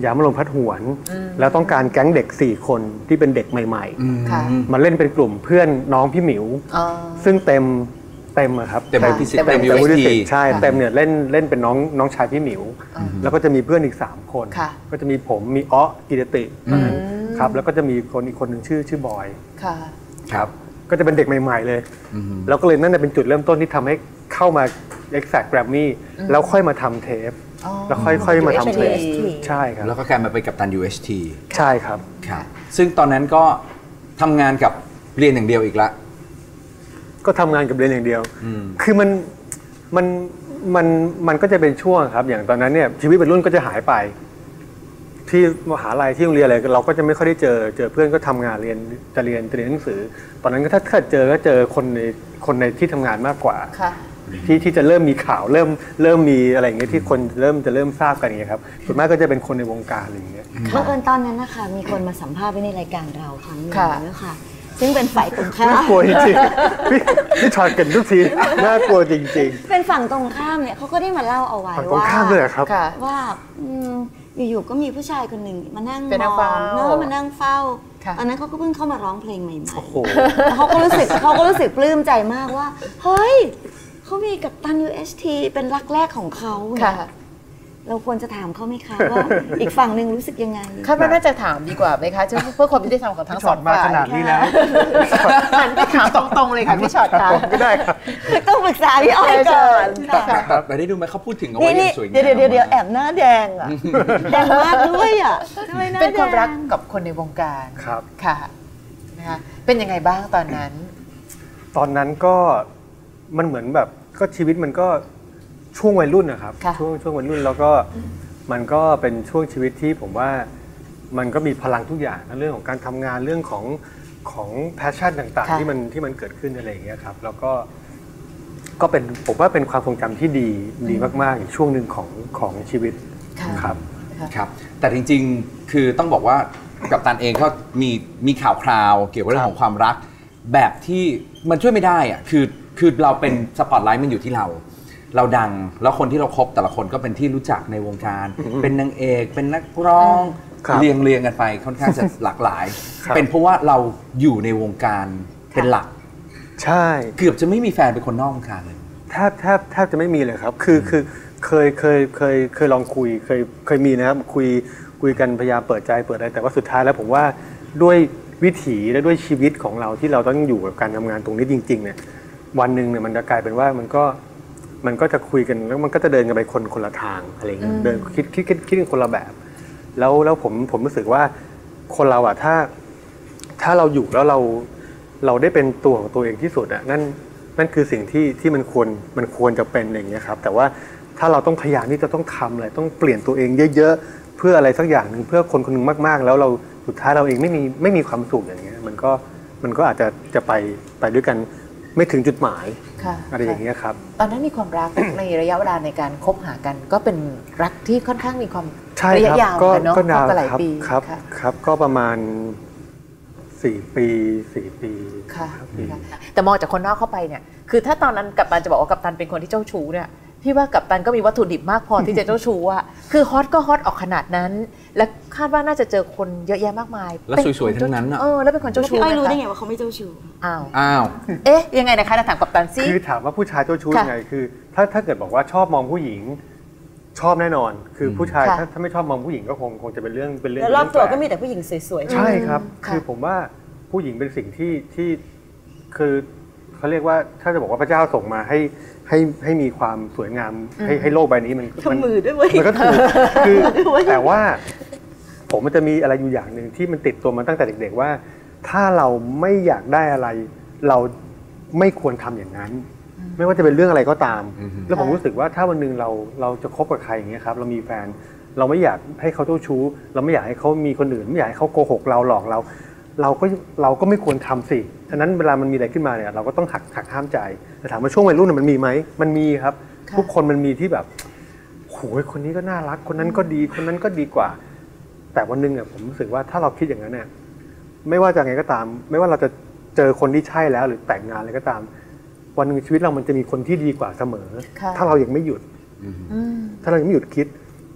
ยามอารมณ์พัดหวนแล้วต้องการแก๊งเด็กสี่คนที่เป็นเด็กใหม่ๆมาเล่นเป็นกลุ่มเพื่อนน้องพี่หมิวซึ่งเต็มเต็มอะครับเต็มที่สิบเต็ม ยูเต็เอมส ทีใช่เต็มเนี่ยเล่นเล่นเป็นน้องน้องชายพี่หมิวแล้วก็จะมีเพื่อนอีกสามคนก็จะมีผมมีอ้อกิรติครับแล้วก็จะมีคนอีกคนหนึ่งชื่อชื่อบอยครับก็จะเป็นเด็กใหม่ๆเลยแล้วก็เลยนั่นเป็นจุดเริ่มต้นที่ทำให้เข้ามา Exact Grammy แล้วค่อยมาทำเทปแล้วค่อยๆมาทำเพลงใช่ครับแล้วก็กลายมาเป็นกัปตัน ยู เอช ทีใช่ครับครับซึ่งตอนนั้นก็ทำงานกับเรียนอย่างเดียวอีกละก็ทำงานกับเรียนอย่างเดียวคือมันมันมันมันก็จะเป็นช่วงครับอย่างตอนนั้นเนี่ยชีวิตวัยรุ่นก็จะหายไปที่มหาลัยที่โรงเรียนอะไรเราก็จะไม่ค่อยได้เจอเจอเพื่อนก็ทำงานเรียนจะเรียนจะเรียนหนังสือตอนนั้นก็ถ้าถ้าเจอก็เจอคนในคนในที่ทำงานมากกว่าที่ที่จะเริ่มมีข่าวเริ่มเริ่มมีอะไรอย่างเงี้ยที่คนเริ่มจะเริ่มทราบกันอย่างเงี้ยครับส่วนมากก็จะเป็นคนในวงการอะไรอย่างเงี้ยบังเอิญตอนนั้นนะคะมีคนมาสัมภาษณ์ไว้ในรายการเราครั้งหนึ่งแล้วค่ะซึ่งเป็นฝ่ายตรงข้ามน่ากลัวจริงๆพี่พี่ชอดกันทุกทีน่ากลัวจริงๆเป็นฝั่งตรงข้ามเนี่ยเขาก็ได้มาเล่าเอาไว้ว่าฝั่งตรงข้ามเลยครับว่าอยู่ๆก็มีผู้ชายคนหนึ่งมานั่งมองเนาะมานั่งเฝ้าตอนนั้นเขาก็เพิ่งเข้ามาร้องเพลงใหม่ๆแล้วเขาก็รู้สึกเขาก็รู้สึกปลื้มใจมากว่าเฮ้ยเขามีกัปตัน ยู เอช ที เป็นรักแรกของเขาเราควรจะถามเขาไหมคะว่าอีกฝั่งหนึ่งรู้สึกยังไงข้าพเจ้าน่าจะถามดีกว่าไหมคะเพื่อความยุติธรรมของทั้งสองฝ่ายขนาดนี้แล้วหันไปถามตรงๆเลยค่ะพี่ชอตค่ะก็ได้ครับต้องปรึกษาพี่อ้อยก่อนแต่ได้ดูไหมเขาพูดถึงเอาไว้อย่างสวยงามเดี๋ยวเดี๋ยวเดี๋ยวแอบหน้าแดงอ่ะแดงมากด้วยอ่ะเป็นความรักกับคนในวงการครับค่ะนะคะเป็นยังไงบ้างตอนนั้นตอนนั้นก็มันเหมือนแบบก็ชีวิตมันก็ช่วงวัยรุ่นนะครับช่วงช่วงวัยรุ่นแล้วก็มันก็เป็นช่วงชีวิตที่ผมว่ามันก็มีพลังทุกอย่างเรื่องของการทำงานเรื่องของของแพชชั่นต่างๆที่มันที่มันเกิดขึ้นอะไรอย่างเงี้ยครับแล้วก็ก็เป็นผมว่าเป็นความทรงจำที่ดีดีมากๆอีกช่วงหนึ่งของของชีวิตครับครับแต่จริงๆคือต้องบอกว่ากัปตันเองก็มีมีข่าวคราวเกี่ยวกับเรื่องของความรักแบบที่มันช่วยไม่ได้อะคือคือเราเป็นสปอตไลท์มันอยู่ที่เราเราดังแล้วคนที่เราคบแต่ละคนก็เป็นที่รู้จักในวงการเป็นนางเอกเป็นนักร้องเรียงเรียงกันไปค่อนข้างจะหลากหลายเป็นเพราะว่าเราอยู่ในวงการเป็นหลักใช่เกือบจะไม่มีแฟนเป็นคนนอกวงการเลยแทบแทบแทบจะไม่มีเลยครับคือคือเคยเคยเคยเคยลองคุยเคยเคยมีนะครับคุยคุยกันพยายามเปิดใจเปิดอะไรแต่ว่าสุดท้ายแล้วผมว่าด้วยวิถีและด้วยชีวิตของเราที่เราต้องอยู่กับการทำงานตรงนี้จริงๆเนี่ยวันหนึ่งเนี่ยมันจะกลายเป็นว่ามันก็มันก็จะคุยกันแล้วมันก็จะเดินกันไปคนคนละทางอะไรเงี้ยเดินคิดคิดคิดคิดกันคนละแบบแล้วแล้วผมผมรู้สึกว่าคนเราอะถ้าถ้าเราอยู่แล้วเราเราได้เป็นตัวของตัวเองที่สุดอะนั่นนั่นคือสิ่งที่ที่มันควรมันควรจะเป็นอย่างเงี้ยครับแต่ว่าถ้าเราต้องพยายามที่จะต้องทำอะไรต้องเปลี่ยนตัวเองเยอะๆเพื่ออะไรสักอย่างหนึ่งเพื่อคนคนหนึ่งมากๆแล้วเราสุดท้ายเราเองไม่มีไม่มีความสุขอย่างเงี้ยมันก็มันก็อาจจะจะไปไปด้วยกันไม่ถึงจุดหมายอะไรอย่างเงี้ยครับตอนนั้นมีความรัก ในระยะเวลาในการคบหากันก็เป็นรักที่ค่อนข้างมีความระยะยาวกันเนาะคบกันหลายปีครับครับก็ประมาณสี่ปีสี่ปีค่ะแต่มองจากคนนอกเข้าไปเนี่ยคือถ้าตอนนั้นกัปตันจะบอกว่ากัปตันเป็นคนที่เจ้าชู้เนี่ยพี่ว่ากัปตันก็มีวัตถุดิบมากพอที่จะเจ้าชู้อะคือฮอตก็ฮอตออกขนาดนั้นและคาดว่าน่าจะเจอคนเยอะแยะมากมายแล้วสวยๆทั้งนั้นอะเออแล้วเป็นคนเจ้าชู้พี่อ้อยรู้ได้ไงว่าเขาไม่เจ้าชู้อ้าวอ้าวเอ๊ะยังไงนะคะถามกัปตันซิคือถามว่าผู้ชายเจ้าชู้ยังไงคือถ้าถ้าเกิดบอกว่าชอบมองผู้หญิงชอบแน่นอนคือผู้ชายถ้าถ้าไม่ชอบมองผู้หญิงก็คงคงจะเป็นเรื่องเป็นเรื่องแล้วรอบตัวก็มีแต่ผู้หญิงสวยๆใช่ครับคือผมว่าผู้หญิงเป็นสิ่งที่ที่คือเขาเรียกว่าถ้าจะบอกว่าพระเจ้าส่งมาให้ให้ให้มีความสวยงามให้ให้โลกใบนี้มันมันมือด้วยมันก็ถูกคือแต่ว่าผมมันจะมีอะไรอยู่อย่างหนึ่งที่มันติดตัวมาตั้งแต่เด็กๆว่าถ้าเราไม่อยากได้อะไรเราไม่ควรทำอย่างนั้นไม่ว่าจะเป็นเรื่องอะไรก็ตามแล้วผมรู้สึกว่าถ้าวันนึงเราเราจะคบกับใครอย่างเงี้ยครับเรามีแฟนเราไม่อยากให้เขาเจ้าชู้เราไม่อยากให้เขามีคนอื่นไม่อยากให้เขาโกหกเราหลอกเราเราก็เราก็ไม่ควรทำสิฉะนั้นเวลามันมีอะไรขึ้นมาเนี่ยเราก็ต้องหักหักห้ามใจแต่ถามว่าช่วงวัยรุ่นมันมีไหมมันมีครับทุกคนมันมีที่แบบโหยคนนี้ก็น่ารักคนนั้นก็ดีคนนั้นก็ดีกว่าแต่วันนึงอ่ะผมรู้สึกว่าถ้าเราคิดอย่างนั้นเนี่ยไม่ว่าจะไงก็ตามไม่ว่าเราจะเจอคนที่ใช่แล้วหรือแต่งงานอะไรก็ตามวันนึงชีวิตเรามันจะมีคนที่ดีกว่าเสมอถ้าเรายังไม่หยุดถ้าเรายังไม่หยุดคิด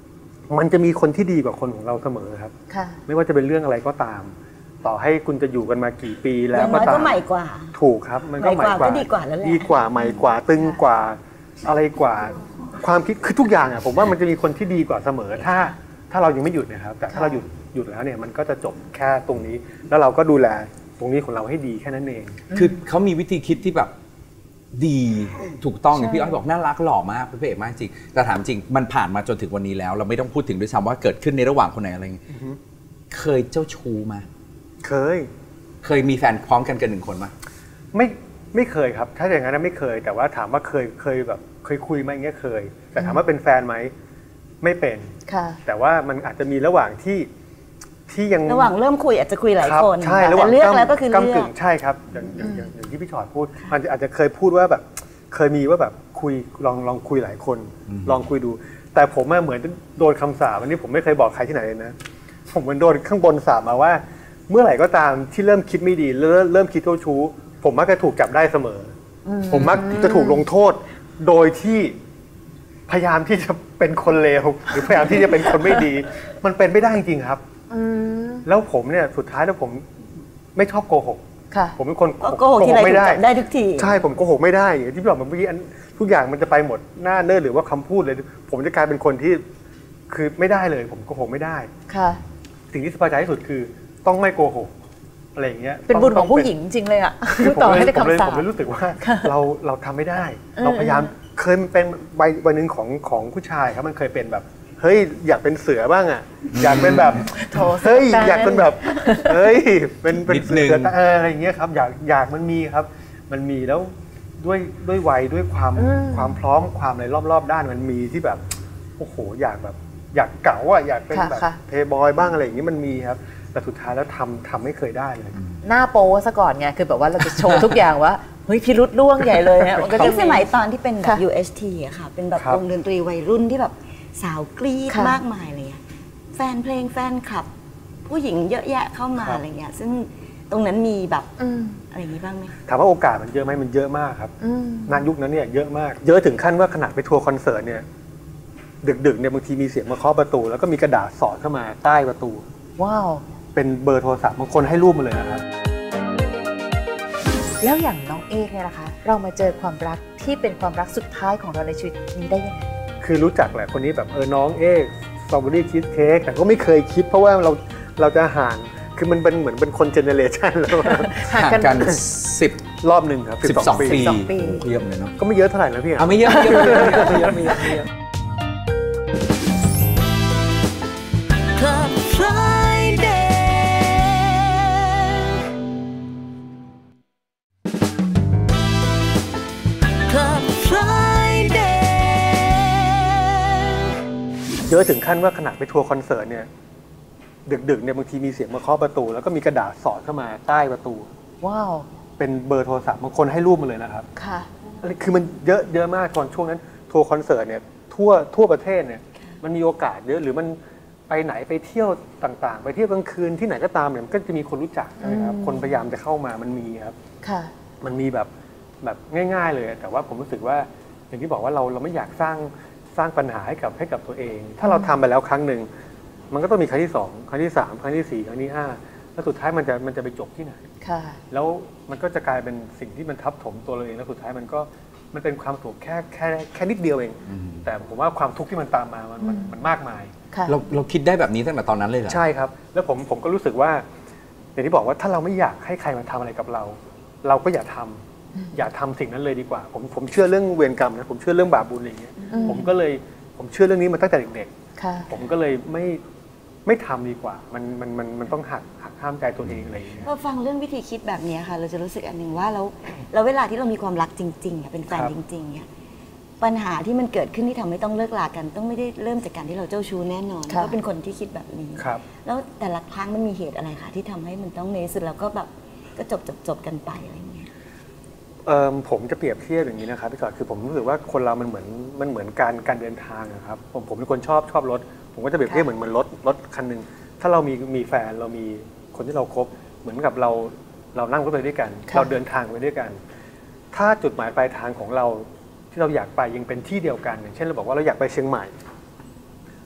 มันจะมีคนที่ดีกว่าคนของเราเสมอครับไม่ว่าจะเป็นเรื่องอะไรก็ตามต่อให้คุณจะอยู่กันมากี่ปีแล้วก็ตามก็ใหม่กว่าถูกครับมันก็ใหม่กว่าดีกว่าแล้วแหละดีกว่าใหม่กว่าตึงกว่าอะไรกว่าความคิดคือทุกอย่างอ่ะผมว่ามันจะมีคนที่ดีกว่าเสมอถ้าถ้าเรายังไม่หยุดนะครับแต่ถ้าเราหยุดหยุดแล้วเนี่ยมันก็จะจบแค่ตรงนี้แล้วเราก็ดูแลตรงนี้ของเราให้ดีแค่นั้นเองคือเขามีวิธีคิดที่แบบดีถูกต้องอย่างพี่อ้อยบอกน่ารักหล่อมากเป็นพระเอกมากจริงแต่ถามจริงมันผ่านมาจนถึงวันนี้แล้วเราไม่ต้องพูดถึงด้วยซ้ำว่าเกิดขึ้นในระหว่างคนไหนอะไรเงี้ยเคยเจ้าชู้มาเคยเคยมีแฟนพร้อมกันเกินหนึ่งคนไหมไม่ไม่เคยครับถ้าอย่างนั้นไม่เคยแต่ว่าถามว่าเคยเคยแบบเคยคุยไหมอย่างเงี้ยเคยแต่ถามว่าเป็นแฟนไหมไม่เป็นแต่ว่ามันอาจจะมีระหว่างที่ที่ยังระหว่างเริ่มคุยอาจจะคุยหลายคนใช่ระหว่างเลือกแล้วก็คือเลือกใช่ครับอย่างอย่างอย่างที่พี่ชอดพูดมันอาจจะเคยพูดว่าแบบเคยมีว่าแบบคุยลองลองคุยหลายคนลองคุยดูแต่ผมเหมือนโดนคำสาปอันนี้ผมไม่เคยบอกใครที่ไหนเลยนะผมเหมือนโดนข้างบนสาปมาว่าเมื่อไหร่ก็ตามที่เริ่มคิดไม่ดีเริ่มเริ่มคิดเจ้าชู้ผมมักจะถูกจับได้เสมอผมมักจะถูกลงโทษโดยที่พยายามที่จะเป็นคนเลวหรือพยายามที่จะเป็นคนไม่ดีมันเป็นไม่ได้จริงครับแล้วผมเนี่ยสุดท้ายแล้วผมไม่ชอบโกหกผมเป็นคนโกหกที่ไหนถูกจับได้ทุกทีใช่ผมโกหกไม่ได้ที่พี่บอกเมื่อกี้ทุกอย่างมันจะไปหมดหน้าเนิ่นหรือว่าคำพูดเลยผมจะกลายเป็นคนที่คือไม่ได้เลยผมโกหกไม่ได้ค่ะสิ่งที่สบายใจที่สุดคือต้องไม่โกหกอะไรอย่างเงี้ยเป็นบุญของผู้หญิงจริงเลยอ่ะต่อให้ได้คำสาปผมเลยรู้สึกว่าเราเราทำไม่ได้เราพยายามเคยเป็นใบใบหนึ่งของของผู้ชายครับมันเคยเป็นแบบเฮ้ยอยากเป็นเสือบ้างอ่ะอยากเป็นแบบเฮ้ยอยากเป็นแบบเฮ้ยเป็นเป็นเสืออะไรอย่างเงี้ยครับอยากอยากมันมีครับมันมีแล้วด้วยด้วยวัยด้วยความความพร้อมความอะไรรอบๆด้านมันมีที่แบบโอ้โหอยากแบบอยากเก๋าอ่ะอยากเป็นแบบเพย์บอยบ้างอะไรอย่างงี้มันมีครับแต่สุดท้ายแล้วทำทำไม่เคยได้เลยหน้าโป๊ซะก่อนไงคือแบบว่าเราจะโชว์ทุกอย่างว่าเฮ้ยพิรุธล่วงใหญ่เลยเนี่ยมันก็จะสมัยตอนที่เป็นแบบ ยู เอช ที อะค่ะเป็นแบบวงดนตรีวัยรุ่นที่แบบสาวกรี๊ดมากมายเลยแฟนเพลงแฟนคลับผู้หญิงเยอะแยะเข้ามาอะไรเงี้ยซึ่งตรงนั้นมีแบบอะไรอย่างนี้บ้างไหมถามว่าโอกาสมันเยอะไหมมันเยอะมากครับงานยุคนั้นเนี่ยเยอะมากเยอะถึงขั้นว่าขนาดไปทัวร์คอนเสิร์ตเนี่ยดึกๆเนี่ยบางทีมีเสียงมาเคาะประตูแล้วก็มีกระดาษสอดเข้ามาใต้ประตูว้าวเป็นเบอร์โทรศัพท์บางคนให้รูปมาเลยนะครับแล้วอย่างน้องเอกเนี่ยนะคะเรามาเจอความรักที่เป็นความรักสุดท้ายของเราในชีวิตนี้ได้ยังไงคือรู้จักแหละคนนี้แบบเออน้องเอกสตรอเบอรี่ชีสเค้กแต่ก็ไม่เคยคิดเพราะว่าเราเราจะห่างคือมันเป็นเหมือนเป็นคนเจเนเรชันแล้วห่างกันสิบรอบหนึ่งครับสิบสองปีเยอะเลยเนาะก็ไม่เยอะเท่าไหร่นะพี่อ่ะไม่เยอะไม่เยอะไม่เยอะไม่เยอะไม่เยอะเยอะถึงขั้นว่าขนาดไปทัวร์คอนเสิร์ตเนี่ยดึกๆเนี่ยบางทีมีเสียงมาเคาะประตูแล้วก็มีกระดาษสอดเข้ามาใต้ประตูว้าวเป็นเบอร์โทรศัพท์บางคนให้รูปมาเลยนะครับค่ะคือมันเยอะเยอะมากตอนช่วงนั้นทัวร์คอนเสิร์ตเนี่ยทั่วทั่วประเทศเนี่ยมันมีโอกาสเยอะหรือมันไปไหนไปเที่ยวต่างๆไปเที่ยวกลางคืนที่ไหนก็ตามเนี่ยมันก็จะมีคนรู้จักนะครับคนพยายามจะเข้ามามันมีครับค่ะมันมีแบบแบบง่ายๆเลยแต่ว่าผมรู้สึกว่าอย่างที่บอกว่าเราเราไม่อยากสร้างสร้างปัญหาให้กับให้กับตัวเองถ้าเราทำไปแล้วครั้งหนึ่งมันก็ต้องมีครั้งที่สองครั้งที่สามครั้งที่สี่ครั้งที่ห้าแล้วสุดท้ายมันจะมันจะไปจบที่ไหนค่ะแล้วมันก็จะกลายเป็นสิ่งที่มันทับถมตัวเราเองแล้วสุดท้ายมันก็มันเป็นความสุขแค่แค่แค่นิดเดียวเองแต่ผมว่าความทุกข์ที่มันตามมามันมันมันมากมายเราเราคิดได้แบบนี้ตั้งแต่ตอนนั้นเลยเหรอใช่ครับแล้วผมผมก็รู้สึกว่าอย่างที่บอกว่าถ้าเราไม่อยากให้ใครมาทำอะไรกับเราเราก็อย่าทำอย่าทำสิ่งนั้นเลยดีกว่าผมผมเชื่อเรื่องเวรกรรมนะผมเชื่อเรื่องบาปบุญอะไรอย่างเงี้ยผมก็เลยผมเชื่อเรื่องนี้มาตั้งแต่เด็กๆผมก็เลยไม่ไม่ทำดีกว่ามันมันมันมันต้องหักหักห้ามใจตัวเองอะไรอย่างเงี้ยพอฟังเรื่องวิธีคิดแบบนี้ค่ะเราจะรู้สึกอันหนึ่งว่าแล้วแล้วเวลาที่เรามีความรักจริงๆเป็นแฟนจริงๆเนี่ยปัญหาที่มันเกิดขึ้นที่ทำให้ต้องเลิกลากันต้องไม่ได้เริ่มจากการที่เราเจ้าชู้แน่นอนก็เป็นคนที่คิดแบบนี้แล้วแต่ละครั้งมันมีเหตุอะไรคะที่ทำให้มันต้องในสุดแล้วก็แบบก็จบจบจบกันไปอะไรอย่างเงี้ยผมจะเปรียบเทียบอย่างนี้นะครับพี่จอยคือผมรู้สึกว่าคนเรามันเหมือนมันเหมือนการการเดินทางนะครับผมผมเป็นคนชอบชอบรถผมก็จะเปรียบเทียบเหมือนเหมือนรถรถคันหนึ่งถ้าเรามีมีแฟนเรามีคนที่เราคบเหมือนกับเราเรานั่งรถไปด้วยกันเราเดินทางไปด้วยกันถ้าจุดหมายปลายทางของเราที่เราอยากไปยังเป็นที่เดียวกันอย่างเช่นเราบอกว่าเราอยากไปเชียงใหม่ส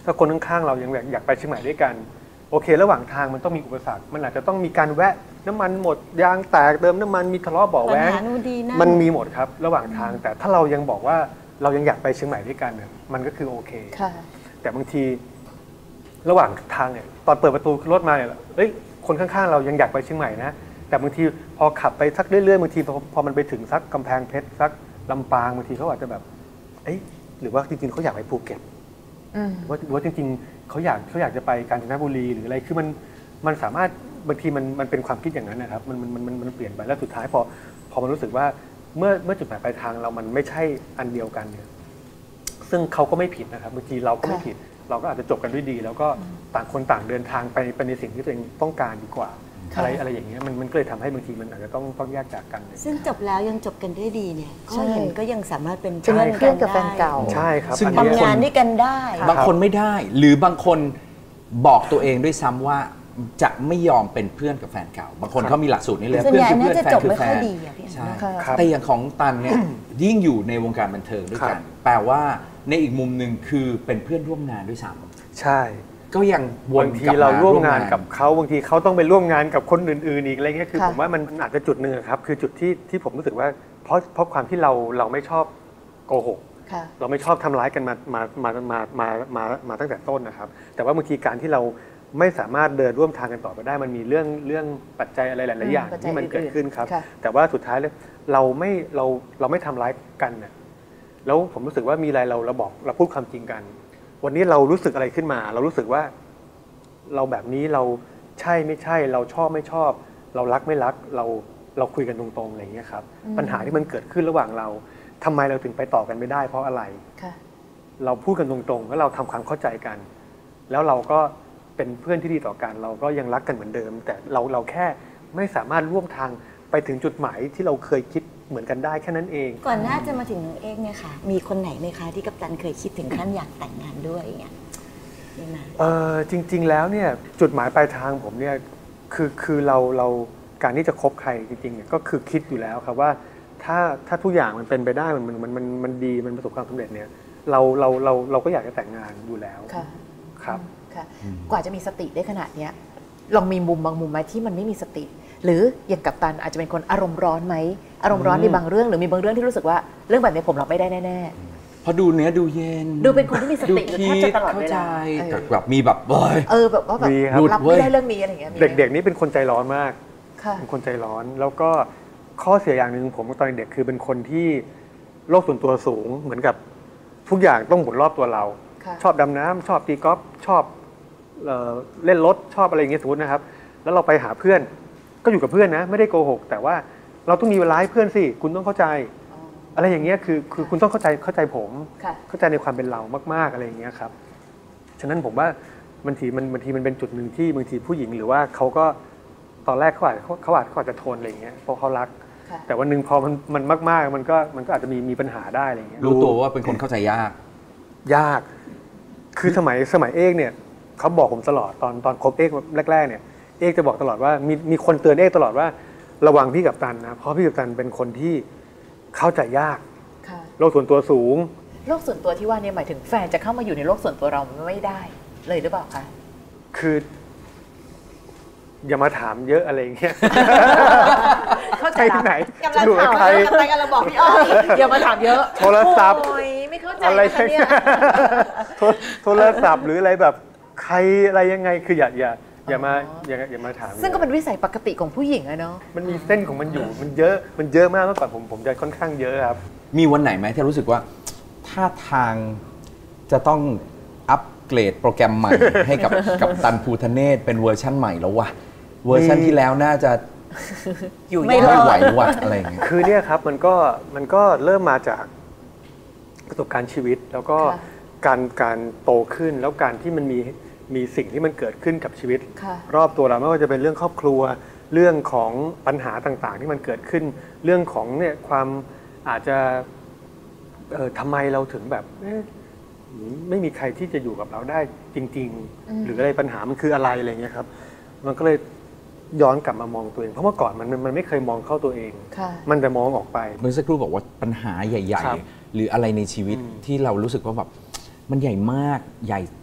ถ้าคนข้างๆเรายังอยากไปเชียงใหม่ด้วยกันโอเคระหว่างทางมันต้องมีอุปสรรคมันอาจจะต้องมีการแวะน้ำมันหมดยางแตกเติมน้ำมันมีทะเลาะเบาะแว้งมันมีหมดครับระหว่างทางแต่ถ้าเรายังบอกว่าเรายังอยากไปเชียงใหม่ด้วยกันเนี่ยมันก็คือโอเคแต่บางทีระหว่างทางเนี่ยตอนเปิดประตูรถมาเนี่ยเอ้ยคนข้างๆเรายังอยากไปเชียงใหม่นะแต่บางทีพอขับไปสักเรื่อยๆบางทีพอพอมันไปถึงสักกำแพงเพชรสักลำปางบางทีเขาอาจจะแบบเอ้ยหรือว่าจริงๆเขาอยากไปภูเก็ตว่าว่าจริงๆเขาอยากเขาอยากจะไปกาญจนบุรีหรืออะไรคือมันมันสามารถบางทีมันมันเป็นความคิดอย่างนั้นนะครับมันมันมันมันเปลี่ยนไปแล้วสุดท้ายพอพอมันรู้สึกว่าเมื่อเมื่อจุดหมายปลายทางเรามันไม่ใช่อันเดียวกันเนี่ยซึ่งเขาก็ไม่ผิดนะครับบางทีเราก็ไม่ผิดเราก็อาจจะจบกันด้วยดีแล้วก็ต่างคนต่างเดินทางไปไปในสิ่งที่ตัวเองต้องการดีกว่าอะไรอะไรอย่างเงี้ยมันมันก็เลยทำให้บางทีมันอาจจะต้องต้องแยกจากกันซึ่งจบแล้วยังจบกันด้วยดีเนี่ยก็เห็นก็ยังสามารถเป็นเพื่อนกันกับแฟนเก่าใช่ครับทำงานด้วยกันได้บางคนไม่ได้หรือบางคนบอกตัวเองด้วยซ้ำว่าจะไม่ยอมเป็นเพื่อนกับแฟนเก่าบางคนเขามีหลักสูตรนี้เลยเพื่อนคือเพื่อนแฟนคือแฟนใช่แต่อย่างของตันเนี่ยยิ่งอยู่ในวงการบันเทิงด้วยกันแปลว่าในอีกมุมหนึ่งคือเป็นเพื่อนร่วมงานด้วยซ้ำใช่ก็ยังวนบางทีเราร่วมงานกับเขาบางทีเขาต้องไปร่วมงานกับคนอื่นๆอีกอะไรเงี้ยคือผมว่ามันอาจจะจุดหนึ่งครับคือจุดที่ที่ผมรู้สึกว่าเพราะเพราะความที่เราเราไม่ชอบโกหกเราไม่ชอบทำร้ายกันมามามามามามามาตั้งแต่ต้นนะครับแต่ว่าบางทีการที่เราไม่สามารถเดินร่วมทางกันต่อไปได้มันมีเรื่องเรื่องปัจจัยอะไรหลายๆอย่างที่มันเกิดขึ้นครับแต่ว่าสุดท้ายเลยเราไม่เราเราไม่ทำร้ายกันเนี่ยแล้วผมรู้สึกว่ามีอะไรเราเราบอกเราพูดความจริงกันวันนี้เรารู้สึกอะไรขึ้นมาเรารู้สึกว่าเราแบบนี้เราใช่ไม่ใช่เราชอบไม่ชอบเรารักไม่รักเราเราคุยกันตรงๆอะไรอย่างเงี้ยครับปัญหาที่มันเกิดขึ้นระหว่างเราทำไมเราถึงไปต่อกันไม่ได้เพราะอะไรเราพูดกันตรงๆแล้วเราทำความเข้าใจกันแล้วเราก็เป็นเพื่อนที่ดีต่อกันเราก็ยังรักกันเหมือนเดิมแต่เราเราแค่ไม่สามารถร่วมทางไปถึงจุดหมายที่เราเคยคิดเหมือนกันได้แค่นั้นเองก่อนหน้าจะมาถึงน้องเอกเนี่ยค่ะมีคนไหนไหมคะที่กัปตันเคยคิดถึงขั้นอยากแต่งงานด้วยอย่างเงี้ยเออจริงๆแล้วเนี่ยจุดหมายปลายทางผมเนี่ยคือคือเราเราการที่จะคบใครจริงๆเนี่ยก็คือคิดอยู่แล้วครับว่าถ้าถ้าทุกอย่างมันเป็นไปได้มันมันมันมันดีมันประสบความสำเร็จเนี่ยเราเราเราเราก็อยากจะแต่งงานอยู่แล้วครับค่ะกว่าจะมีสติได้ขนาดเนี้ยลองมีมุมบางมุมไหมที่มันไม่มีสติหรืออย่างกัปตันอาจจะเป็นคนอารมณ์ร้อนไหมอารมณ์ร้อนในบางเรื่องหรือมีบางเรื่องที่รู้สึกว่าเรื่องแบบนี้ผมรับไม่ได้แน่ๆพอดูเนี้ยดูเย็นดูเป็นคนที่มีสติแทบจะตลอดเวลาแบบมีแบบเออแบบว่าแบบรับไม่ได้เรื่องนี้อะไรเงี้ยเด็กๆนี่เป็นคนใจร้อนมากเป็นคนใจร้อนแล้วก็ข้อเสียอย่างหนึ่งผมตอนเด็กคือเป็นคนที่โลกส่วนตัวสูงเหมือนกับทุกอย่างต้องหมุนรอบตัวเราชอบดำน้ำชอบตีกอล์ฟชอบเล่นรถชอบอะไรอย่างเงี้ยสมมตินะครับแล้วเราไปหาเพื่อนก็อยู่กับเพื่อนนะไม่ได้โกหกแต่ว่าเราต้องมีเวลาให้เพื่อนสิคุณต้องเข้าใจอะไรอย่างเงี้ยคือคือคุณต้องเข้าใจเข้าใจผมเข้าใจในความเป็นเรามากๆอะไรอย่างเงี้ยครับฉะนั้นผมว่าบางทีมันบางทีมันเป็นจุดหนึ่งที่บางทีผู้หญิงหรือว่าเขาก็ตอนแรกเขาอาจเขาอาจเขาอาจจะทนอะไรอย่างเงี้ยเพราะเขารักแต่วันหนึ่งพอมันมันมากๆมันก็มันก็อาจจะมีมีปัญหาได้อะไรอย่างเงี้ยรู้ตัวว่าเป็นคนเข้าใจยากยากคือสมัยสมัยเอกเนี่ยเขาบอกผมตลอดตอนตอนคบเอกแรกๆเนี่ยเอกจะบอกตลอดว่ามีมีคนเตือนเอกตลอดว่าระวังพี่กัปตันนะเพราะพี่กัปตันเป็นคนที่เข้าใจยากโลกส่วนตัวสูงโลกส่วนตัวที่ว่านี่หมายถึงแฟนจะเข้ามาอยู่ในโลกส่วนตัวเราไม่ได้เลยหรือเปล่าคะคืออย่ามาถามเยอะอะไรอย่างเงี้ยเข้าใจที่ไหนกำลังถามกำลังกำลังบอกพี่อ้อยอย่ามาถามเยอะโทรศัพท์ไม่เข้าใจอะไรเนี่ยโทรศัพท์หรืออะไรแบบใครอะไรยังไงคืออย่าอย่าอย่ามาอย่าอย่ามาถามซึ่งก็เป็นวิสัยปกติของผู้หญิงอะเนาะมันมีเส้นของมันอยู่มันเยอะมันเยอะมากเมื่อก่อนผมผมจะค่อนข้างเยอะครับมีวันไหนไหมที่รู้สึกว่าท่าทางจะต้องอัปเกรดโปรแกรมใหม่ ให้กับกับตันภูทะเนศเป็นเวอร์ชั่นใหม่แล้ววะเวอร์ชันที่แล้วน่าจะอยู่ไม่ไหววะอะไรอย่างเงี้ยคือเนี่ยครับมันก็มันก็เริ่มมาจากประสบการณ์ชีวิตแล้วก็การการโตขึ้นแล้วการที่มันมีมีสิ่งที่มันเกิดขึ้นกับชีวิตรอบตัวเราไม่ว่าจะเป็นเรื่องครอบครัวเรื่องของปัญหาต่างๆที่มันเกิดขึ้นเรื่องของเนี่ยความอาจจะเอ่อทำไมเราถึงแบบไม่มีใครที่จะอยู่กับเราได้จริงๆหรืออะไรปัญหามันคืออะไรอะไรเงี้ยครับมันก็เลยย้อนกลับมามองตัวเองเพราะเมื่อก่อนมันมันไม่เคยมองเข้าตัวเองมันแต่มองออกไปเมื่อสักครู่บอกว่าปัญหาใหญ่ๆหรืออะไรในชีวิตที่เรารู้สึกว่าแบบมันใหญ่มากใหญ่ท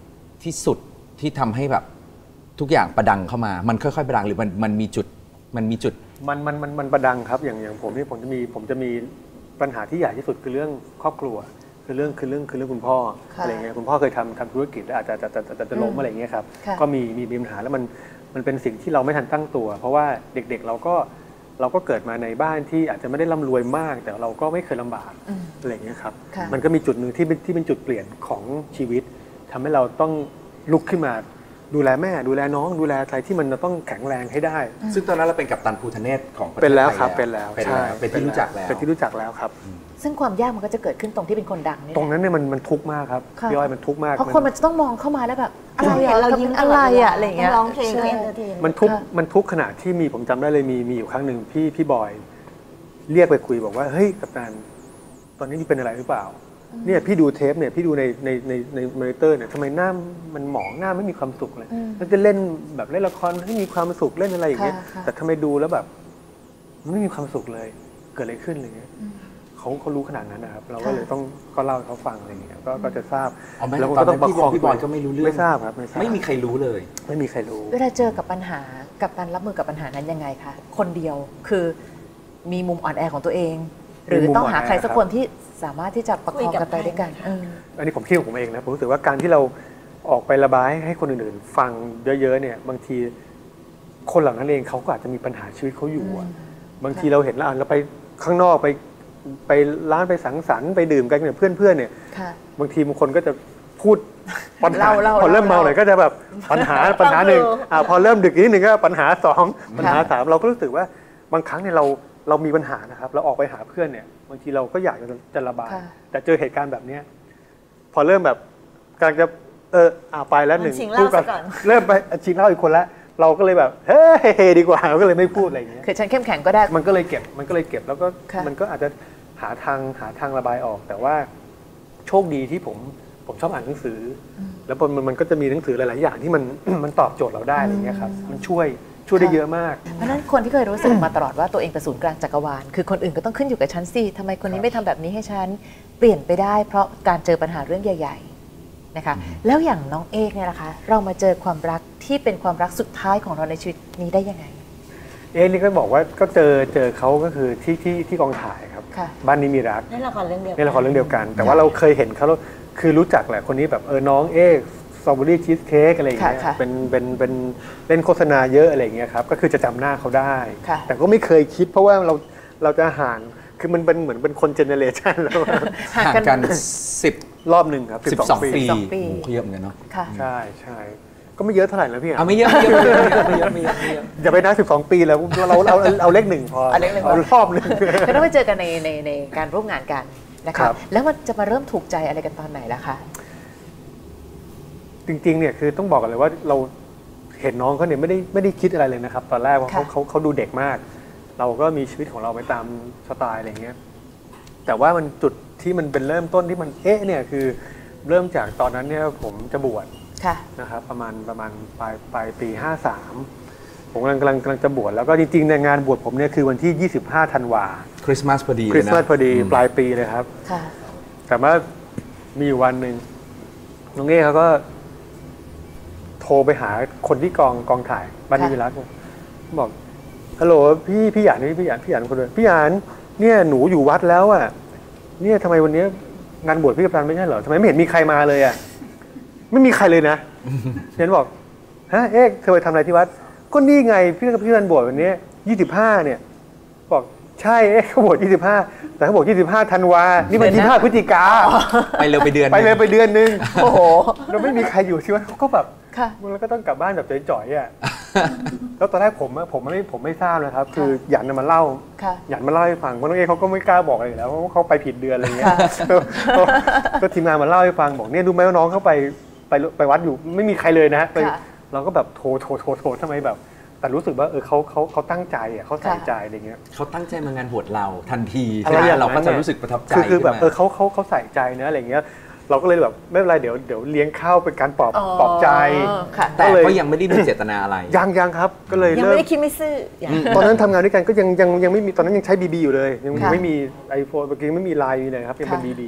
ที่สุดที่ทำให้แบบทุกอย่างประดังเข้ามามันค่อยๆประดังหรือมันมันมีจุดมันมีจุดมันมันมันมันประดังครับอย่างอย่างผมนี่ผมจะมีผมจะมีปัญหาที่ใหญ่ที่สุดคือเรื่องครอบครัวคือเรื่องคือเรื่องคือเรื่องคุณพ่ออะไรเงี้ยคุณพ่อเคยทำทำธุรกิจแล้วอาจจะจะจะจะจะล้มอะไรเงี้ยครับก็มีมีมีปัญหาแล้วมันมันเป็นสิ่งที่เราไม่ทันตั้งตัวเพราะว่าเด็กๆเราก็เราก็เกิดมาในบ้านที่อาจจะไม่ได้ร่ำรวยมากแต่เราก็ไม่เคยลำบากอะไรเงี้ยครับมันก็มีจุดหนึ่งที่เป็นที่เป็นจุดเปลี่ยนของชีวิตทำให้เราต้องลุกขึ้นมาดูแลแม่ดูแลน้องดูแลอะไรที่มันต้องแข็งแรงให้ได้ซึ่งตอนนั้นเราเป็นกัปตันภูทะเนศของประเทศไทยเป็นแล้วครับเป็นแล้วใช่เป็นที่รู้จักแล้วเป็นที่รู้จักแล้วครับซึ่งความยากมันก็จะเกิดขึ้นตรงที่เป็นคนดังนี่ตรงนั้นเนี่ยมันมันทุกข์มากครับพี่อ้อยมันทุกข์มากเพราะคนมันจะต้องมองเข้ามาแล้วแบบอะไรอะเรายิ้มอะไรอะอะไรอย่างเงี้ยร้องเพลงเอนเตอร์เทนมันทุกข์มันทุกข์ขนาดที่มีผมจำได้เลยมีมีอยู่ครั้งหนึ่งพี่พี่บอยเรียกไปคุยบอกว่าเฮ้ยกัปตันตอนนี้นี่เป็นอะไรหรือเปล่าเนี่ยพี่ดูเทปเนี่ยพี่ดูในในในในมอนิเตอร์เนี่ยทำไมหน้ามันหมองหน้าไม่มีความสุขเลยแล้วจะเล่นแบบเล่นละครให้มีความสุขเล่นอะไรอย่างเงี้ยแต่ทำไมดูแล้วแบบไม่มีความสุขเลยเกิดอะไรขึ้นอะไรเงี้ยเขาเขารู้ขนาดนั้นนะครับเราก็เลยต้องก็เล่าให้เขาฟังอะไรเงี้ยก็ก็จะทราบแล้วก็ต้องประคองพี่บอยก็ไม่รู้เรื่องไม่ทราบครับไม่มีใครรู้เลยไม่มีใครรู้เวลาเจอกับปัญหากับการรับมือกับปัญหานั้นยังไงคะคนเดียวคือมีมุมอ่อนแอของตัวเองหรือต้องหาใครสักคนที่สามารถที่จะประคองกันไปด้วยกันอันนี้ผมคิดของผมเองนะผมรู้สึกว่าการที่เราออกไประบายให้คนอื่นๆฟังเยอะๆเนี่ยบางทีคนเหล่านั้นเองเขาก็อาจจะมีปัญหาชีวิตเขาอยู่บางทีเราเห็นแล้วเราไปข้างนอกไปไปร้านไปสังสรรค์ไปดื่มกันกับเพื่อนๆเนี่ยบางทีบางคนก็จะพูดปัญหาพอเริ่มเมาหน่อยก็จะแบบปัญหาปัญหาหนึ่งพอเริ่มดึกนิดหนึ่งก็ปัญหาสองปัญหาสามเราก็รู้สึกว่าบางครั้งเนี่ยเราเรามีปัญหานะครับเราออกไปหาเพื่อนเนี่ยบางทีเราก็อยากจะระบายแต่เจอเหตุการณ์แบบนี้พอเริ่มแบบกำลังจะเอออ่าไปแล้วหนึ่งพูดกันเริ่มไปชิงเล่าอีกคนละเราก็เลยแบบเฮ้ยดีกว่าก็เลยไม่พูดอะไรอย่างเงี้ยคือฉันเข้มแข็งก็ได้มันก็เลยเก็บมันก็เลยเก็บแล้วก็มันก็อาจจะหาทางหาทางระบายออกแต่ว่าโชคดีที่ผมผมชอบอ่านหนังสือแล้วมันมันก็จะมีหนังสือหลายๆอย่างที่มันมันตอบโจทย์เราได้อะไรเงี้ยครับมันช่วยช่วยได้เยอะมากเพราะนั้นคนที่เคยรู้สึกมาตลอดว่าตัวเองเป็นศูนย์กลางจักรวาลคือคนอื่นก็ต้องขึ้นอยู่กับฉันสิทำไมคนนี้ไม่ทำแบบนี้ให้ฉันเปลี่ยนไปได้เพราะการเจอปัญหาเรื่องใหญ่ๆนะคะแล้วอย่างน้องเอกเนี่ยนะคะเรามาเจอความรักที่เป็นความรักสุดท้ายของเราในชีวิตนี้ได้ยังไงเอกนี่ก็บอกว่าก็เจอเจอเขาก็คือที่ที่ที่กองถ่ายครับบ้านนี้มีรักในละครเรื่องเดียวในละครเรื่องเดียวกันแต่ว่าเราเคยเห็นเขาคือรู้จักแหละคนนี้แบบเออน้องเอกสตรอเบอรี่ชีสเค้กอะไรอย่างเงี้ยเป็นเป็นเป็นเล่นโฆษณาเยอะอะไรอย่างเงี้ยครับก็คือจะจำหน้าเขาได้แต่ก็ไม่เคยคิดเพราะว่าเราเราจะห่างคือมันเป็นเหมือนเป็นคนเจเนเรชันแล้วห่างกันสิบรอบหนึ่งครับสิบสองปีโอ้โหเยอะเหมือนกันเนาะใช่ใช่ก็ไม่เยอะเท่าไหร่แล้วพี่อ่ะไม่เยอะไม่เยอะไม่เยอะไม่เยอะไม่เยอะอย่าไปนับสิบสองปีแล้วเราเราเอาเลขหนึ่งพอเอารอบหนึ่งก็ต้องไปเจอกันในในในการร่วมงานกันนะคะแล้วมันจะมาเริ่มถูกใจอะไรกันตอนไหนล่ะคะจริงๆเนี่ยคือต้องบอกกันเลยว่าเราเห็นน้องเขาเนี่ยไม่ได้ไม่ได้คิดอะไรเลยนะครับตอนแรกว่าเขาเขาเขาดูเด็กมากเราก็มีชีวิตของเราไปตามสไตล์อะไรเงี้ยแต่ว่ามันจุดที่มันเป็นเริ่มต้นที่มันเอ๊ะเนี่ยคือเริ่มจากตอนนั้นเนี่ยผมจะบวชนะครับประมาณประมาณปลายปลายปีห้าสามผมกำลังกำลังกำลังจะบวชแล้วก็จริงๆในงานบวชผมเนี่ยคือวันที่ยี่สิบห้าธันวาคริสต์มาสพอดีคริสต์มาสพอดีปลายปีเลยครับแต่ว่ามีอยู่วันหนึ่งน้องเอ๋เขาก็โทรไปหาคนที่กองกองถ่ายบ้านนี้มีรักบอกฮัลโหลพี่พี่หยานนี่พี่หยานพี่หยานคนเดียวพี่หยานเนี่ยหนูอยู่วัดแล้วอ่ะเนี่ยทำไมวันนี้งานบวชพี่กัปตันไม่ใช่เหรอทำไมไม่เห็นมีใครมาเลยอ่ะไม่มีใครเลยนะเห็นบอกฮะเอ๊ะเธอไปทำอะไรที่วัดก็นี่ไงพี่กับพี่กัปตันบวชวันนี้ยี่สิบห้าเนี่ยบอกใช่เอ๊ะเขาบวชยี่สิบห้าแต่เขาบอกยี่สิบห้าธันวานี่มันยี่สิบห้าพฤศจิกาไปเร็วไปเดือนไปเลยไปเดือนนึงโอ้โหเราไม่มีใครอยู่ที่วัดเขาก็แบบแล้วก็ต้องกลับบ้านแบบจ่อยๆอ่ะแล้วตอนแรกผมผมไม่ผมไม่ทราบนะครับคือหยันมาเล่าหยันมาเล่าให้ฟังเพราะน้องเอเขาก็ไม่กล้าบอกอะไรแล้วเพราะเขาไปผิดเดือนอะไรเงี้ยก็ทีมงานมาเล่าให้ฟังบอกเนี่ยรู้ไหมว่าน้องเขาไปไปไปวัดอยู่ไม่มีใครเลยนะไปเราก็แบบโทรโทรโทรโทรทำไมแบบแต่รู้สึกว่าเออเขาเขาเขาตั้งใจอ่ะเขาใส่ใจอะไรเงี้ยเขาตั้งใจมางานบวชเราทันทีใช่ไหมเราก็จะรู้สึกประทับใจคือแบบเออเขาเขาเขาใส่ใจนะอะไรเงี้ยเราก็เลยแบบไม่เป็นไรเดี๋ยวเดี๋ยวเลี้ยงข้าวเป็นการปลอบปลอบใจแต่ก็ยังไม่ได้มีเจตนาอะไรยังยังครับก็เลยยังไม่ได้คิดไม่ซื่อตอนนั้นทำงานด้วยกันก็ยังยังยังไม่มีตอนนั้นยังใช้บีบีอยู่เลยยังไม่มีไอโฟนเมื่อกี้ไม่มีไลน์เลยครับยังเป็นบีบี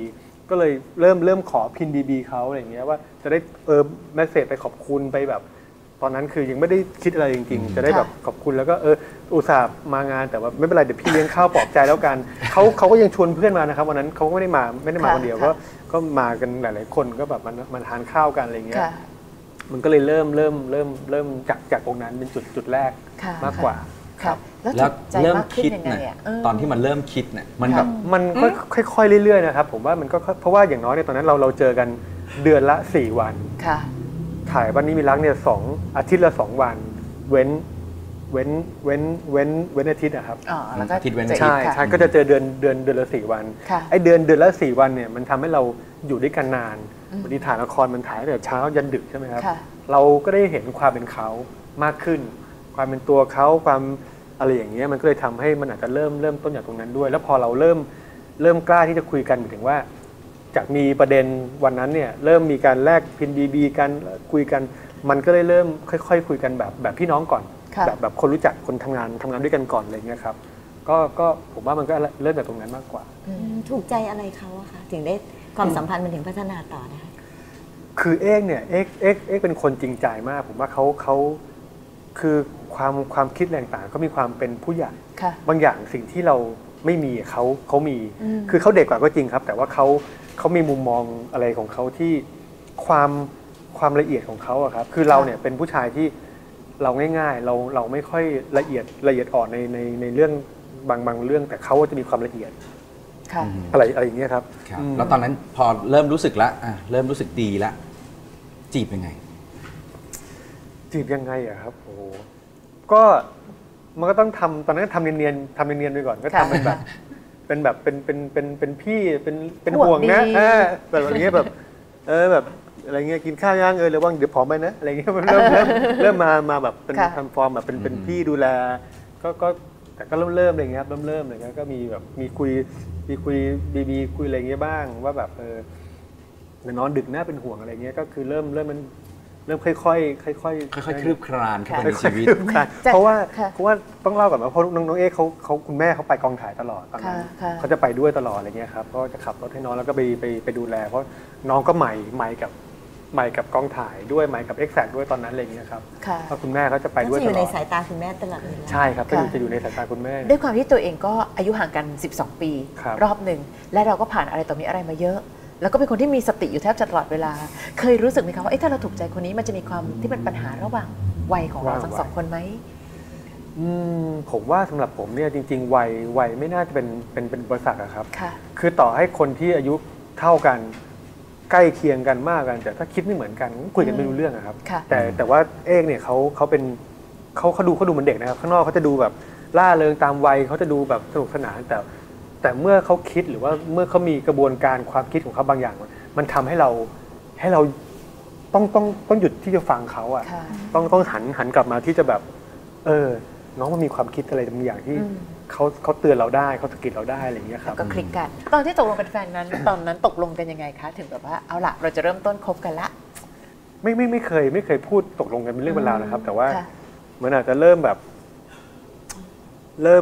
ก็เลยเริ่มเริ่มขอพิน บี บี เขาอะไรอย่างเงี้ยว่าจะได้เออเมสเสจไปขอบคุณไปแบบตอนนั้นคือยังไม่ได้คิดอะไรจริงๆจะได้แบบขอบคุณแล้วก็เอออุตส่าห์มางานแต่ว่าไม่เป็นไรเดี๋ยวพี่เลี้ยงข้าวปลอบใจแล้วกันเขาเขาก็ยังชวนเพื่อนมานะครับวันนั้นเขาก็ไม่ได้มาไม่ได้มาคนเดียวก็ก็มากันหลายๆคนก็แบบมันมันทานข้าวกันอะไรเงี้ยมันก็เลยเริ่มเริ่มเริ่มเริ่มจากจากตรงนั้นเป็นจุดจุดแรกมากกว่าครับแล้วเริ่มคิดเนี่ยตอนที่มันเริ่มคิดเนี่ยมันแบบมันก็ค่อยๆเรื่อยๆนะครับผมว่ามันก็เพราะว่าอย่างน้อยในตอนนั้นเราเราเจอกันเดือนละสี่วันถ่ายวันนี้มีรักเนี่ยสองอาทิตย์ละสองวันเว้นเว้นเว้นเว้นเว้นอาทิตย์นะครับอ๋อแล้วก็อาทิตย์เว้นใช่ใช่ก็จะเจอเดือนเดือนเดือนละสี่วันไอ้เดือนเดือนละสี่วันเนี่ยมันทำให้เราอยู่ด้วยกันนานวันนี้ถ่ายละครมันถ่ายตั้งแต่เช้ายันดึกใช่ไหมครับเราก็ได้เห็นความเป็นเขามากขึ้นความเป็นตัวเขาความอะไรอย่างเงี้ยมันก็เลยทำให้มันอาจจะเริ่มเริ่มต้นจากตรงนั้นด้วยแล้วพอเราเริ่มเริ่มกล้าที่จะคุยกันหมายถึงว่าจากมีประเด็นวันนั้นเนี่ยเริ่มมีการแลกพิน บี บี กันคุยกันมันก็เลยเริ่มค่อยๆคุยกันแบบแบบพี่น้องก่อนแบบแบบคนรู้จักคนทำงานทำงานด้วยกันก่อนอะไรเงี้ยครับก็ก็ผมว่ามันก็เริ่มจากตรงนั้นมากกว่าถูกใจอะไรเขาอะคะถึงได้ความสัมพันธ์มันถึงพัฒนาต่อได้คือเอกเนี่ยเอกเอกเอกเป็นคนจริงใจมากผมว่าเขาเขาคือความความคิดแรงต่างเขามีความเป็นผู้ใหญ่บางอย่างสิ่งที่เราไม่มีเขาเขามีคือเขาเด็กกว่าก็จริงครับแต่ว่าเขาเขามีมุมมองอะไรของเขาที่ความความละเอียดของเขาอะครับคือเราเนี่ยเป็นผู้ชายที่เราง่ายๆเราเราไม่ค่อยละเอียดละเอียดอ่อนในในในเรื่องบางบางเรื่องแต่เขาจะมีความละเอียดอะไรอะไรอย่างเงี้ยครับแล้วตอนนั้นพอเริ่มรู้สึกแล้วเริ่มรู้สึกดีแล้วจีบยังไงจีบยังไงอะครับโอ้ก็มันก็ต้องทำตอนนั้นทำเนียนๆทำเนียนๆไปก่อนก็ทำเป็นแบบเป็นแบบเป็นเป็นเป็นเป็นพี่เป็นเป็นห่วงนะแบบอะไรเงี้ยแบบเออแบบอะไรเงี้ยกินข้าวย่างเออระวังเดี๋ยวผอมไปนะอะไรเงี้ยมันเริ่มเริ่มเริ่มมามาแบบเป็นทำฟอร์มแบบเป็นเป็นพี่ดูแลก็ก็แต่ก็เริ่มเริ่มอะไรเงี้ยเริ่มเริ่มอะไรเงี้ยก็มีแบบมีคุยมีคุยบีบีคุยอะไรเงี้ยบ้างว่าแบบเออนอนดึกน่าเป็นห่วงอะไรเงี้ยก็คือเริ่มเริ่มมันเริ่มค่อยๆค่อยๆค่อยๆคลืบคลานเข้าไปในชีวิตเพราะว่าเพราะว่าต้องเล่าก่อนว่าเพราะน้องเอ๊เขาเขาคุณแม่เขาไปกองถ่ายตลอดตอนนั้นเขาจะไปด้วยตลอดอะไรเงี้ยครับก็จะขับรถให้น้องแล้วก็ไปไปไปดูแลเพราะน้องก็ใหม่ใหม่กับใหม่กับกองถ่ายด้วยใหม่กับเอ็กแซกด้วยตอนนั้นอะไรเงี้ยครับเพราะคุณแม่เขาจะไปด้วยตลอดจะอยู่ในสายตาคุณแม่ตลอดเลยใช่ครับก็จะอยู่ในสายตาคุณแม่ด้วยความที่ตัวเองก็อายุห่างกันสิบสองปีรอบหนึ่งและเราก็ผ่านอะไรต่อมีอะไรมาเยอะแล้วก็เป็นคนที่มีสติอยู่แทบจะตลอดเวลาเคยรู้สึกไหมคะว่าถ้าเราถูกใจคนนี้มันจะมีความที่เป็นปัญหาระหว่างวัยของเราทั้งสองคนไหมผมว่าสำหรับผมเนี่ยจริงๆวัยวัยไม่น่าจะเป็นเป็นเป็นอุปสรรคครับคือต่อให้คนที่อายุเท่ากันใกล้เคียงกันมากกันแต่ถ้าคิดไม่เหมือนกันคุยกันไม่รู้เรื่องครับแต่แต่ว่าเอกเนี่ยเขาเขาเป็นเขาเขาดูเขาดูเหมือนเด็กนะครับข้างนอกเขาจะดูแบบล่าเริงตามวัยเขาจะดูแบบสนุกสนานแต่แต่เมื่อเขาคิดหรือว่าเมื่อเขามีกระบวนการความคิดของเขาบางอย่างมันทำให้เราให้เราต้องต้องต้องหยุดที่จะฟังเขาอ่ะต้องต้องหันหันกลับมาที่จะแบบเออน้องมันมีความคิดอะไรบางอย่างที่เขาเขาเตือนเราได้เขาสะกิดเราได้อะไรอย่างเงี้ยครับก็คลิกกันตอนที่ตกลงเป็นแฟนนั้นตอนนั้นตกลงกันยังไงคะถึงแบบว่าเอาละเราจะเริ่มต้นคบกันละไม่ไม่ไม่เคยไม่เคยพูดตกลงกันเป็นเรื่องเป็นราวนะครับแต่ว่ามันอาจจะเริ่มแบบเริ่ม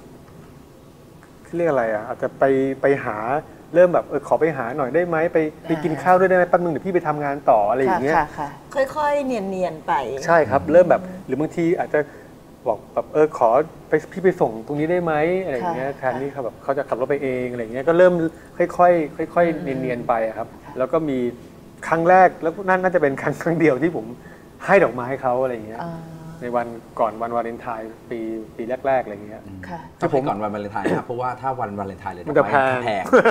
เรียกอะไรอ่ะอาจจะไปไปหาเริ่มแบบเออขอไปหาหน่อยได้ไหมไปไปกินข้าวด้วยได้ไหมแป๊บนึงเดี๋ยวพี่ไปทำงานต่ออะไรอย่างเงี้ยค่อยๆเนียนๆไปใช่ครับเริ่มแบบหรือบางทีอาจจะบอกแบบเออขอไปพี่ไปส่งตรงนี้ได้ไหมอะไรอย่างเงี้ยแทนที่เขาแบบเขาจะขับรถไปเองอะไรอย่างเงี้ยก็เริ่มค่อยๆค่อยๆเนียนๆไปครับแล้วก็มีครั้งแรกแล้วนั่นน่าจะเป็นครั้งครั้งเดียวที่ผมให้ดอกไม้เขาอะไรอย่างเงี้ยในวันก่อนวันวาเลนไทน์ปีปีแรกๆอะไรเงี้ยจะผมก่อนวันวาเลนไทน์นะครับเพราะว่าถ้าวันวาเลนไทน์เลยมันจะแพง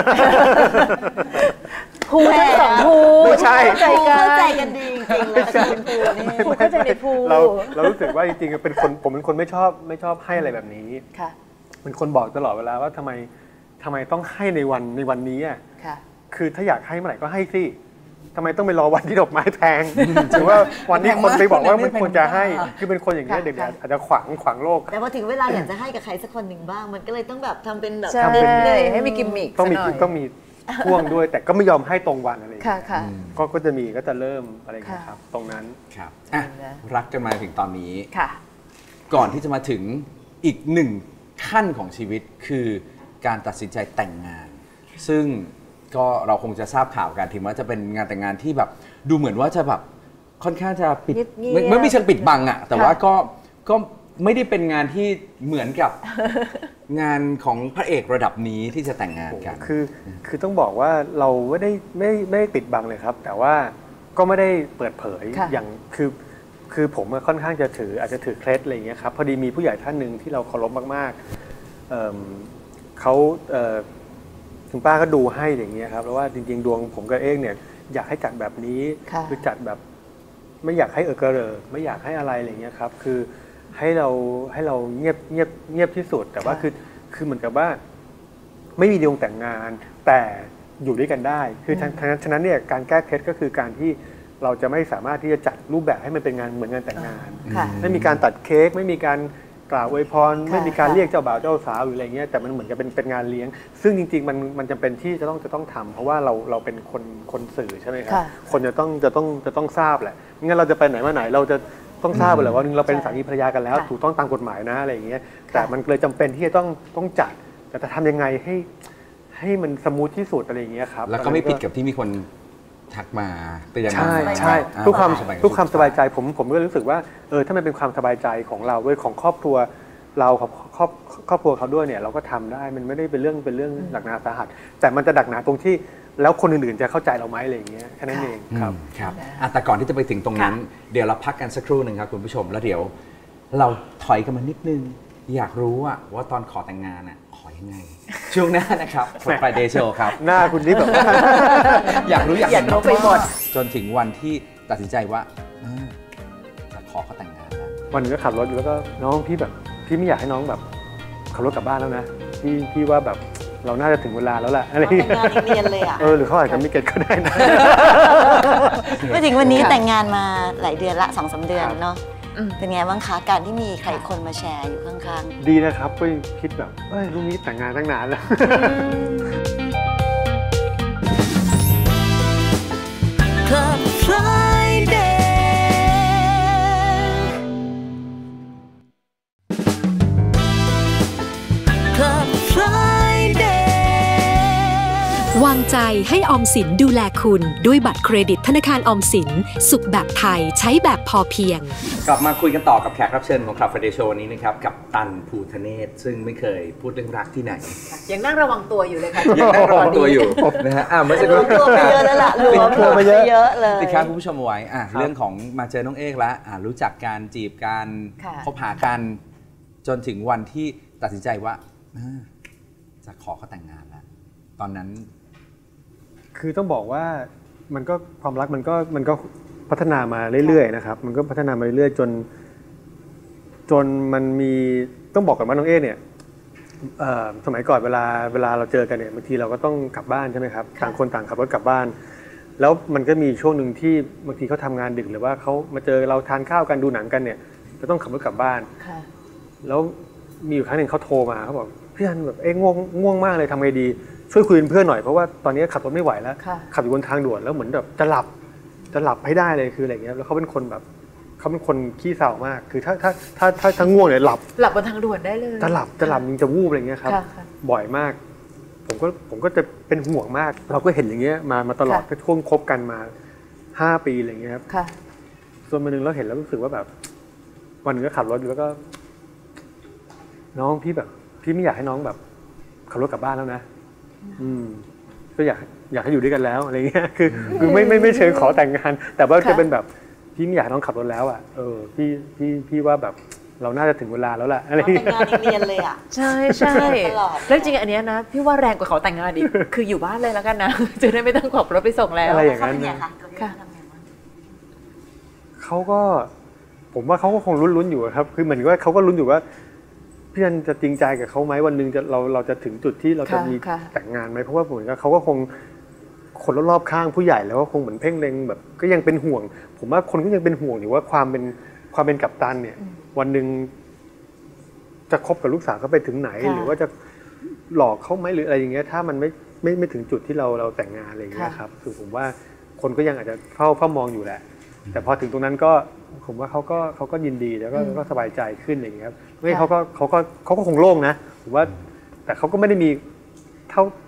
ภูทั้งสองภูไม่ใช่เข้าใจกันดีจริงๆแล้วภูเข้าใจในภูเราเรารู้สึกว่าจริงๆเป็นคนผมเป็นคนไม่ชอบไม่ชอบให้อะไรแบบนี้เป็นคนบอกตลอดเวลาว่าทำไมทำไมต้องให้ในวันในวันนี้อ่ะคือถ้าอยากให้เมื่อไหร่ก็ให้สิทำไมต้องไปรอวันที่ดอกไม้แพงหรือว่าวันที่คนไปบอกว่าไม่ควรจะให้คือเป็นคนอย่างนี้เด็กๆอาจจะขวางขวางโลกแต่พอถึงเวลาอยากจะให้กับใครสักคนหนึ่งบ้างมันก็เลยต้องแบบทำเป็นแบบทำเป็นเลยให้มีกิมมิคต้องมีต้องมีพ่วงด้วยแต่ก็ไม่ยอมให้ตรงวันอะไรก็ก็จะมีก็จะเริ่มอะไรอย่างเงี้ยครับตรงนั้นครับรักกันมาถึงตอนนี้ก่อนที่จะมาถึงอีกหนึ่งขั้นของชีวิตคือการตัดสินใจแต่งงานซึ่งก็เราคงจะทราบข่าวกันถึงว่าจะเป็นงานแต่งงานที่แบบดูเหมือนว่าจะแบบค่อนข้างจะปิดไม่ไม่ไม่เชิงปิดบังอะแต่ว่าก็ก็ไม่ได้เป็นงานที่เหมือนกับงานของพระเอกระดับนี้ที่จะแต่งงานกันคือคือต้องบอกว่าเราไม่ได้ไม่ไม่ได้ปิดบังเลยครับแต่ว่าก็ไม่ได้เปิดเผยอย่างคือคือผมค่อนข้างจะถืออาจจะถือเคล็ดอะไรอย่างเงี้ยครับพอดีมีผู้ใหญ่ท่านหนึ่งที่เราเคารพมากๆ เ, เขาคุณป้าก็ดูให้อย่างเงี้ยครับแล้วว่าจริงๆดวงผมกับเอกเนี่ยอยากให้จัดแบบนี้คือจัดแบบไม่อยากให้เออกระเริกไม่อยากให้อะไรอะไรเงี้ยครับคือให้เราให้เราเงียบเงียบเงียบที่สุดแต่ว่าคือคือเหมือนกับว่าไม่มีดวงแต่งงานแต่อยู่ด้วยกันได้คือฉะนั้นเนี่ยการแก้เคล็ดก็คือการที่เราจะไม่สามารถที่จะจัดรูปแบบให้มันเป็นงานเหมือนงานแต่งงานไม่มีการตัดเค้กไม่มีการกล่าวอวยพรไม่มีการเรียกเจ้าบ่าวเจ้าสาวหรืออะไรเงี้ยแต่มันเหมือนกับเป็นเป็นงานเลี้ยงซึ่งจริงๆมันมันจำเป็นที่จะต้องจะต้องทำเพราะว่าเราเราเป็นคนคนสื่อใช่ไหมครับคนจะต้องจะต้องจะต้องทราบแหละงั้นเราจะไปไหนมาไหนเราจะต้องทราบเลยว่าเราเป็นสามีภรรยากันแล้วถูกต้องตามกฎหมายนะอะไรอย่างเงี้ยแต่มันเลยจำเป็นที่จะต้องต้องจัดแต่จะทำยังไงให้ให้มันสมูทที่สุดอะไรอย่างเงี้ยครับแล้วก็ไม่ผิดกับที่มีคนทักมาเตือนมาใช่ใช่ทุกความทุกความสบายใจผมผมก็รู้สึกว่าเออถ้ามันเป็นความสบายใจของเราด้วยของครอบครัวเราครอบครอบครอบครัวเขาด้วยเนี่ยเราก็ทำได้มันไม่ได้เป็นเรื่องเป็นเรื่องหนักหนาสาหัสแต่มันจะหนักหนาตรงที่แล้วคนอื่นๆจะเข้าใจเราไหมอะไรอย่างเงี้ยแค่นั้นเองครับครับแต่ก่อนที่จะไปถึงตรงนั้นเดี๋ยวเราพักกันสักครู่หนึ่งครับคุณผู้ชมแล้วเดี๋ยวเราถอยกันมานิดนึงอยากรู้ว่าตอนขอแต่งงานอ่ะขอยังไงช่วงหน้านะครับ Friday Show ครับหน้าคุณนี่แบบอยากรู้อยากรู้ไปหมดจนถึงวันที่ตัดสินใจว่าจะขอเขาแต่งงานวันนึงก็ขับรถอยู่แล้วก็น้องพี่แบบพี่ไม่อยากให้น้องแบบขับรถกลับบ้านแล้วนะพี่พี่ว่าแบบเราน่าจะถึงเวลาแล้วแหละอะไรแต่งงานเรียนเลยอ่ะเออหรือเขาอาจจะไม่เก็ตก็ได้นะก็จริงวันนี้แต่งงานมาหลายเดือนละสองสามเดือนเนาะเป็นไงบ้างคะการที่มีใครคนมาแชร์อยู่ข้างๆดีนะครับก็คิดแบบเอ้ยลูกนี้แต่งงานตั้งนานแล้ววางใจให้ออมสินดูแลคุณด้วยบัตรเครดิตธนาคารออมสินสุขแบบไทยใช้แบบพอเพียงกลับมาคุยกันต่อกับแขกรับเชิญของ Club Friday Show วันนี้นะครับกับตันภูทะเนศซึ่งไม่เคยพูดเรื่องรักที่ไหนยังนั่งระวังตัวอยู่เลยค่ะยังนั่งระวังตัวอยู่นะฮะอ่าเมื่อสักครู่ตัวไปเยอะแล้วล่ะรวมตัวไปเยอะเลยติดค้างคุณผู้ชมเอาไว้อ่ะเรื่องของมาเจอน้องเอกแล้วอ่ารู้จักการจีบการคบหากันจนถึงวันที่ตัดสินใจว่าจะขอเขาแต่งงานแล้วตอนนั้นคือต้องบอกว่ามันก็ความรักมันก็มันก็พัฒนามาเรื่อยๆนะครับมันก็พัฒนามาเรื่อยๆจนจนมันมีต้องบอกก่อนว่าน้องเอ๊เนี่ยสมัยก่อนเวลาเวลาเราเจอกันเนี่ยบางทีเราก็ต้องกลับบ้านใช่ไหมครับต่างคนต่างขับรถกลับบ้านแล้วมันก็มีช่วงหนึ่งที่บางทีเขาทำงานดึกหรือว่าเขามาเจอเราทานข้าวกันดูหนังกันเนี่ยจะต้องขับรถกลับบ้านแล้วมีอยู่ครั้งหนึ่งเขาโทรมาเขาบอกพี่อันแบบเอ๊ะง่วงง่วงมากเลยทำไงดีช่วยคุยเป็นเพื่อนหน่อยเพราะว่าตอนนี้ขับรถไม่ไหวแล้วขับอยู่บนทางด่วนแล้วเหมือนแบบจะหลับจะหลับให้ได้เลยคืออะไรเงี้ยแล้วเขาเป็นคนแบบเขาเป็นคนขี้เศร้ามากคือถ้าถ้าถ้าถ้าทั้งง่วงเนี่ยหลับหลับบนทางด่วนได้เลยจะหลับจะหลับยิงจะวูบอะไรเงี้ยครับบ่อยมากผมก็ผมก็จะเป็นห่วงมากเราก็เห็นอย่างเงี้ยมามาตลอดช่วงคบกันมาห้าปีอะไรเงี้ยครับส่วนวันนึงเราเห็นแล้วรู้สึกว่าแบบวันนึงก็ขับรถอยู่แล้วก็น้องพี่แบบพี่ไม่อยากให้น้องแบบขับรถกลับบ้านแล้วนะอืมก็อยากอยากให้อยู่ด้วยกันแล้วอะไรเงี้ยคือคือไม่ไม่ไม่เชิงขอแต่งงานแต่ว่าจะเป็นแบบพี่ไม่อยากน้องขับรถแล้วอ่ะเออพี่พี่พี่ว่าแบบเราน่าจะถึงเวลาแล้วแหละอะไรแต่งงานเรียนเลยอ่ะใช่ใช่แล้วจริงอันนี้นะพี่ว่าแรงกว่าขอแต่งงานอีกคืออยู่บ้านเลยแล้วกันนะจะได้ไม่ต้องขับรถไปส่งแล้วอะไรอย่างนั้นเขาก็ผมว่าเขาก็คงลุ้นๆอยู่ครับคือเหมือนว่าเขาก็ลุ้นอยู่ว่าพี่อันจะจริงใจกับเขาไหมวันหนึ่งจะเราเราจะถึงจุดที่เราจะมีแต่งงานไหมเพราะว่าผมว่าเขาก็คงคนรอบๆข้างผู้ใหญ่แล้วก็คงเหมือนเพ่งเล็งแบบก็ยังเป็นห่วงผมว่าคนก็ยังเป็นห่วงอยู่ว่าความเป็นความเป็นกัปตันเนี่ยวันหนึ่งจะคบกับลูกสาวเขาไปถึงไหนหรือว่าจะหลอกเขาไหมหรืออะไรอย่างเงี้ยถ้ามันไม่ไม่ไม่ถึงจุดที่เราเราแต่งงานอะไรอย่างเงี้ยครับคือผมว่าคนก็ยังอาจจะเฝ้าเฝ้ามองอยู่แหละแต่พอถึงตรงนั้นก็ผมว่าเขาก็เขาก็ยินดีแล้วก็ก็สบายใจขึ้นอย่างเงี้ยครับไม่เขาก็เขาก็เขาก็คงโล่งนะผมว่าแต่เขาก็ไม่ได้มีเท่า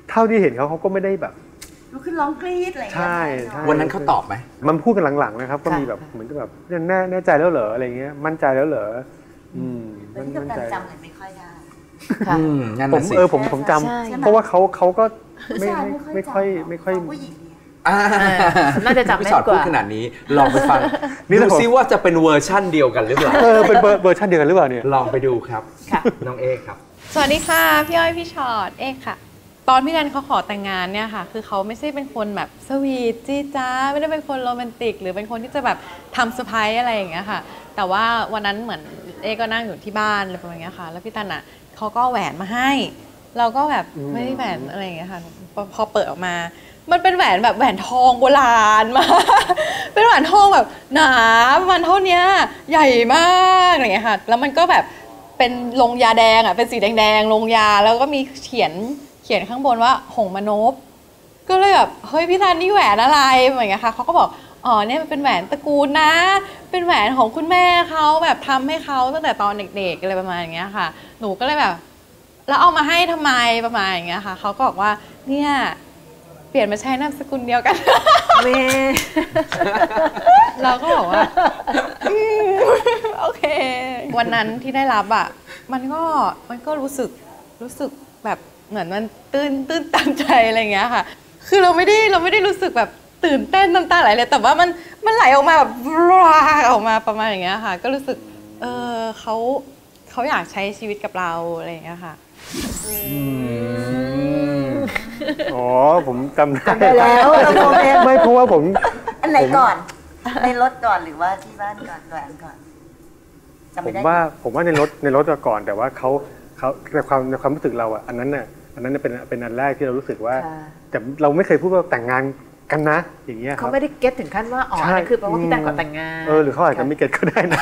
เท่าที่เห็นเขาเขาก็ไม่ได้แบบลุกขึ้นร้องกรี๊ดอะไรอย่างเงี้ยใช่ใช่วันนั้นเขาตอบไหมมันพูดกันหลังๆนะครับก็มีแบบเหมือนกับแบบแน่แน่ใจแล้วเหรออะไรเงี้ยมั่นใจแล้วเหรออืมมันก็จำเลยไม่ค่อยได้ผมเออผมผมจำเพราะว่าเขาเขาก็ไม่ไม่ค่อยไม่ค่อยน่าจะจำแม่นกว่าพี่ชอตพูดขนาดนี้ลองไปฟังดูซิว่าจะเป็นเวอร์ชั่นเดียวกันหรือเปล่าเออเป็นเวอร์ชั่นเดียวกันหรือเปล่าเนี่ยลองไปดูครับน้องเอกครับสวัสดีค่ะพี่อ้อยพี่ชอตเอกค่ะตอนพี่แดนเขาขอแต่งงานเนี่ยค่ะคือเขาไม่ใช่เป็นคนแบบสวีทจี้จ้าไม่ได้เป็นคนโรแมนติกหรือเป็นคนที่จะแบบทำเซอร์ไพรส์อะไรอย่างเงี้ยค่ะแต่ว่าวันนั้นเหมือนเอกก็นั่งอยู่ที่บ้านอะไรประมาณนี้ค่ะแล้วพี่ตันอ่ะเขาก็แหวนมาให้เราก็แบบไม่ได้แหวนอะไรอย่างเงี้ยค่ะพอเปิดออกมามันเป็นแหวนแบบแหวนทองโบราณมาเป็นแหวนทองแบบหนาประมาณเท่านี้ใหญ่มากอะไรอย่างเงี้ยค่ะแล้วมันก็แบบเป็นลงยาแดงอ่ะเป็นสีแดงๆลงยาแล้วก็มีเขียนเขียนข้างบนว่าหงมนพก็เลยแบบเฮ้ยพี่ธันนี่แหวนอะไรอย่างเงี้ยค่ะเขาก็บอกอ๋อเนี่ยมันเป็นแหวนตระกูลนะเป็นแหวนของคุณแม่เขาแบบทำให้เขาตั้งแต่ตอนเด็กๆอะไรประมาณอย่างเงี้ยค่ะหนูก็เลยแบบแล้วเอามาให้ทำไมประมาณอย่างเงี้ยค่ะเขาก็บอกว่าเนี่ยเปลี่ยนมาใช้นามสกุลเดียวกันแม่เราก็บอกว่าโอเควันนั้นที่ได้รับอ่ะมันก็มันก็รู้สึกรู้สึกแบบเหมือนมันตื้นตื้นตันใจอะไรอย่างเงี้ยค่ะคือเราไม่ได้เราไม่ได้รู้สึกแบบตื่นเต้นน้ำตาไหลเลยแต่ว่ามันมันไหลออกมาแบบว้าออกมาประมาณอย่างเงี้ยค่ะก็รู้สึกเออเขาเขาอยากใช้ชีวิตกับเราอะไรอย่างเงี้ยค่ะอ๋อผมจำได้แล้วไม่เพราะว่าผมอันไหนก่อนในรถก่อนหรือว่าที่บ้านก่อนแหวนก่อนผมว่าผมว่าในรถในรถก่อนแต่ว่าเขาเขาในความในความรู้สึกเราอ่ะอันนั้นน่ะอันนั้นเป็นเป็นอันแรกที่เรารู้สึกว่าแต่เราไม่เคยพูดว่าแต่งงานกันนะอย่างเงี้ยเขาไม่ได้เก็ตถึงขั้นว่าอ๋อนั่นคือแปลว่าพี่ตันก่อนแต่งงานเออหรือเขาอาจจะไม่เก็ตก็ได้นะ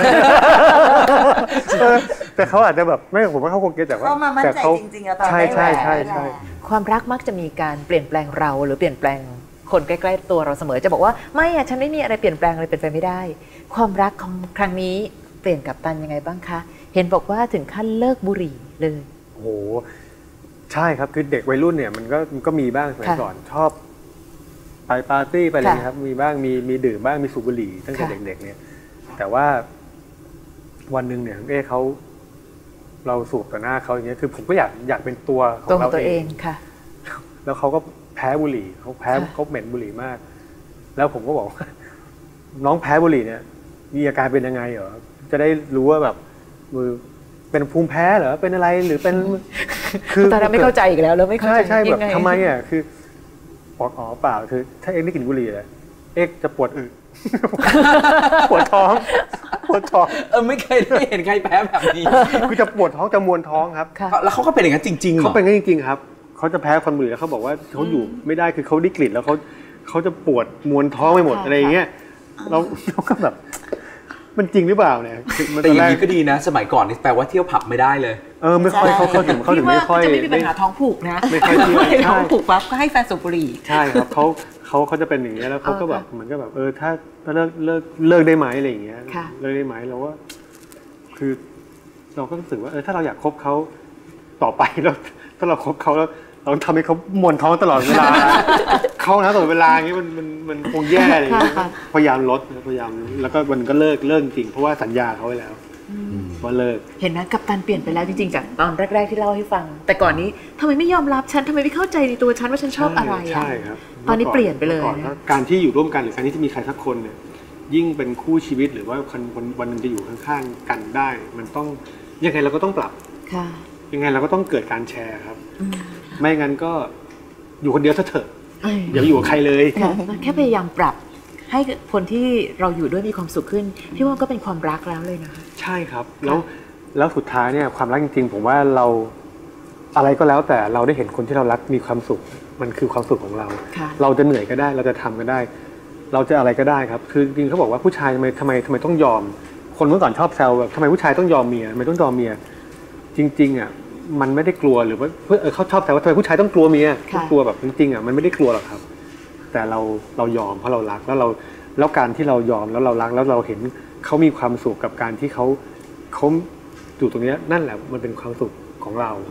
แต่เขาอาจจะแบบไม่ผมว่าเขาคงเก็ตแต่ว่าแต่เขาจริงๆอะตอนใช่ใช่ใช่ใช่ความรักมักจะมีการเปลี่ยนแปลงเราหรือเปลี่ยนแปลงคนใกล้ๆตัวเราเสมอจะบอกว่าไม่อะฉันไม่มีอะไรเปลี่ยนแปลงอะไรเป็นไปไม่ได้ความรักของครั้งนี้เปลี่ยนกับตันยังไงบ้างคะเห็นบอกว่าถึงขั้นเลิกบุหรี่เลยโอ้โหใช่ครับคือเด็กวัยรุ่นเนี่ยมันก็มันก็มีบ้างสมัยก่อนชอบไปปาร์ตี้ไปอะไรครับมีบ้างมีมีดื่มบ้างมีสูบบุหรี่ตั้งแต่เด็กๆเนี่ยแต่ว่าวันหนึ่งเนี่ยเอ้เขาเราสูบต่อหน้าเขาอย่างเงี้ยคือผมก็อยากอยากเป็นตัวของเราเองค่ะแล้วเขาก็แพ้บุหรี่เขาแพ้เขาเหม็นบุหรี่มากแล้วผมก็บอกว่าน้องแพ้บุหรี่เนี่ยมีอาการเป็นยังไงเหรอจะได้รู้ว่าแบบมือเป็นภูมิแพ้เหรอเป็นอะไรหรือเป็นคือตอนนั้นไม่เข้าใจอีกแล้วแล้วไม่เข้าใจใช่ใช่แบบทำไมอ่ะคือบอกอ๋อเปล่าคือถ้าเอ็กได้กินบุหรี่เลยเอ็กจะปวดอึปวดท้องปวดท้องเออไม่เคยได้เห็นใครแพ้แบบนี้คือจะปวดท้องจะมวนท้องครับแล้วเขาก็เป็นอย่างนั้นจริงๆเหรอเขาเป็นอย่างนั้นจริงๆครับเขาจะแพ้ควันบุหรี่แล้วเขาบอกว่าเขาอยู่ไม่ได้คือเขาได้กลิ่นแล้วเขาเขาจะปวดมวนท้องไปหมดอะไรอย่างเงี้ยเราเราก็แบบมันจริงหรือเปล่าเนี่ยแต่อย่างนี้ก็ดีนะสมัยก่อนนี่แปลว่าเที่ยวผับไม่ได้เลยเออไม่ค่อยเขาเขาถึงเขาถึงไม่ค่อยจะไม่มีปัญหาท้องผูกนะไม่ค่อยท้องผูกปั๊บก็ให้แฟนสูบบุหรี่ใช่ครับเขาเขาเขาจะเป็นอย่างเงี้ยแล้วเขาก็แบบเหมือนก็แบบเออถ้าถ้าเลิกเลิกเลิกได้ไหมอะไรอย่างเงี้ยเลิกได้ไหมเราว่าคือเราก็รู้สึกว่าเออถ้าเราอยากคบเขาต่อไปแล้วถ้าเราคบเขาแล้วเราทำให้เขามวนท้องตลอดเวลาเขานะตลอดเวลาอย่างเงี้ยมันมันมันคงแย่เลยพยายามลดพยายามแล้วก็มันก็เลิกเลิกจริงเพราะว่าสัญญาเขาไว้แล้วว่าเลิกเห็นนะกัปตันเปลี่ยนไปแล้วจริงๆจากตอนแรกๆที่เล่าให้ฟังแต่ก่อนนี้ทำไมไม่ยอมรับฉันทำไมไม่เข้าใจในตัวฉันว่าฉันชอบอะไรใช่ครับตอนนี้เปลี่ยนไปเลยการที่อยู่ร่วมกันหรือการที่จะมีใครสักคนเนี่ยยิ่งเป็นคู่ชีวิตหรือว่าคนวันนึงจะอยู่ข้างๆกันได้มันต้องยังไงเราก็ต้องปรับยังไงเราก็ต้องเกิดการแชร์ครับไม่งั้นก็อยู่คนเดียวเถอะอย่าอยู่กับใครเลยแค่พยายามปรับให้คนที่เราอยู่ด้วยมีความสุขขึ้นพี่ว่าก็เป็นความรักแล้วเลยนะใช่ครับแล้วแล้วสุดท้ายเนี่ยความรักจริงๆผมว่าเราอะไรก็แล้วแต่เราได้เห็นคนที่เรารักมีความสุขมันคือความสุขของเราเราจะเหนื่อยก็ได้เราจะทำก็ได้เราจะอะไรก็ได้ครับคือจริงๆเขาบอกว่าผู้ชายทำไมทำไมทำไมต้องยอมคนเมื่อก่อนชอบแซวแบบทำไมผู้ชายต้องยอมเมียทำไมต้องยอมเมียจริงๆอ่ะมันไม่ได้กลัวหรือว่าเพื่อเขาชอบแต่ว่าทำไมผู้ชายต้องกลัวเมียกลัวแบบจริงๆอ่ะมันไม่ได้กลัวหรอกครับแต่เราเรายอมเพราะเรารักแล้วเราแล้วการที่เรายอมแล้วเรารักแล้วเราเห็นเขามีความสุขกับการที่เขาเขาอยู่ตรงนี้นั่นแหละมันเป็นความสุขของเรา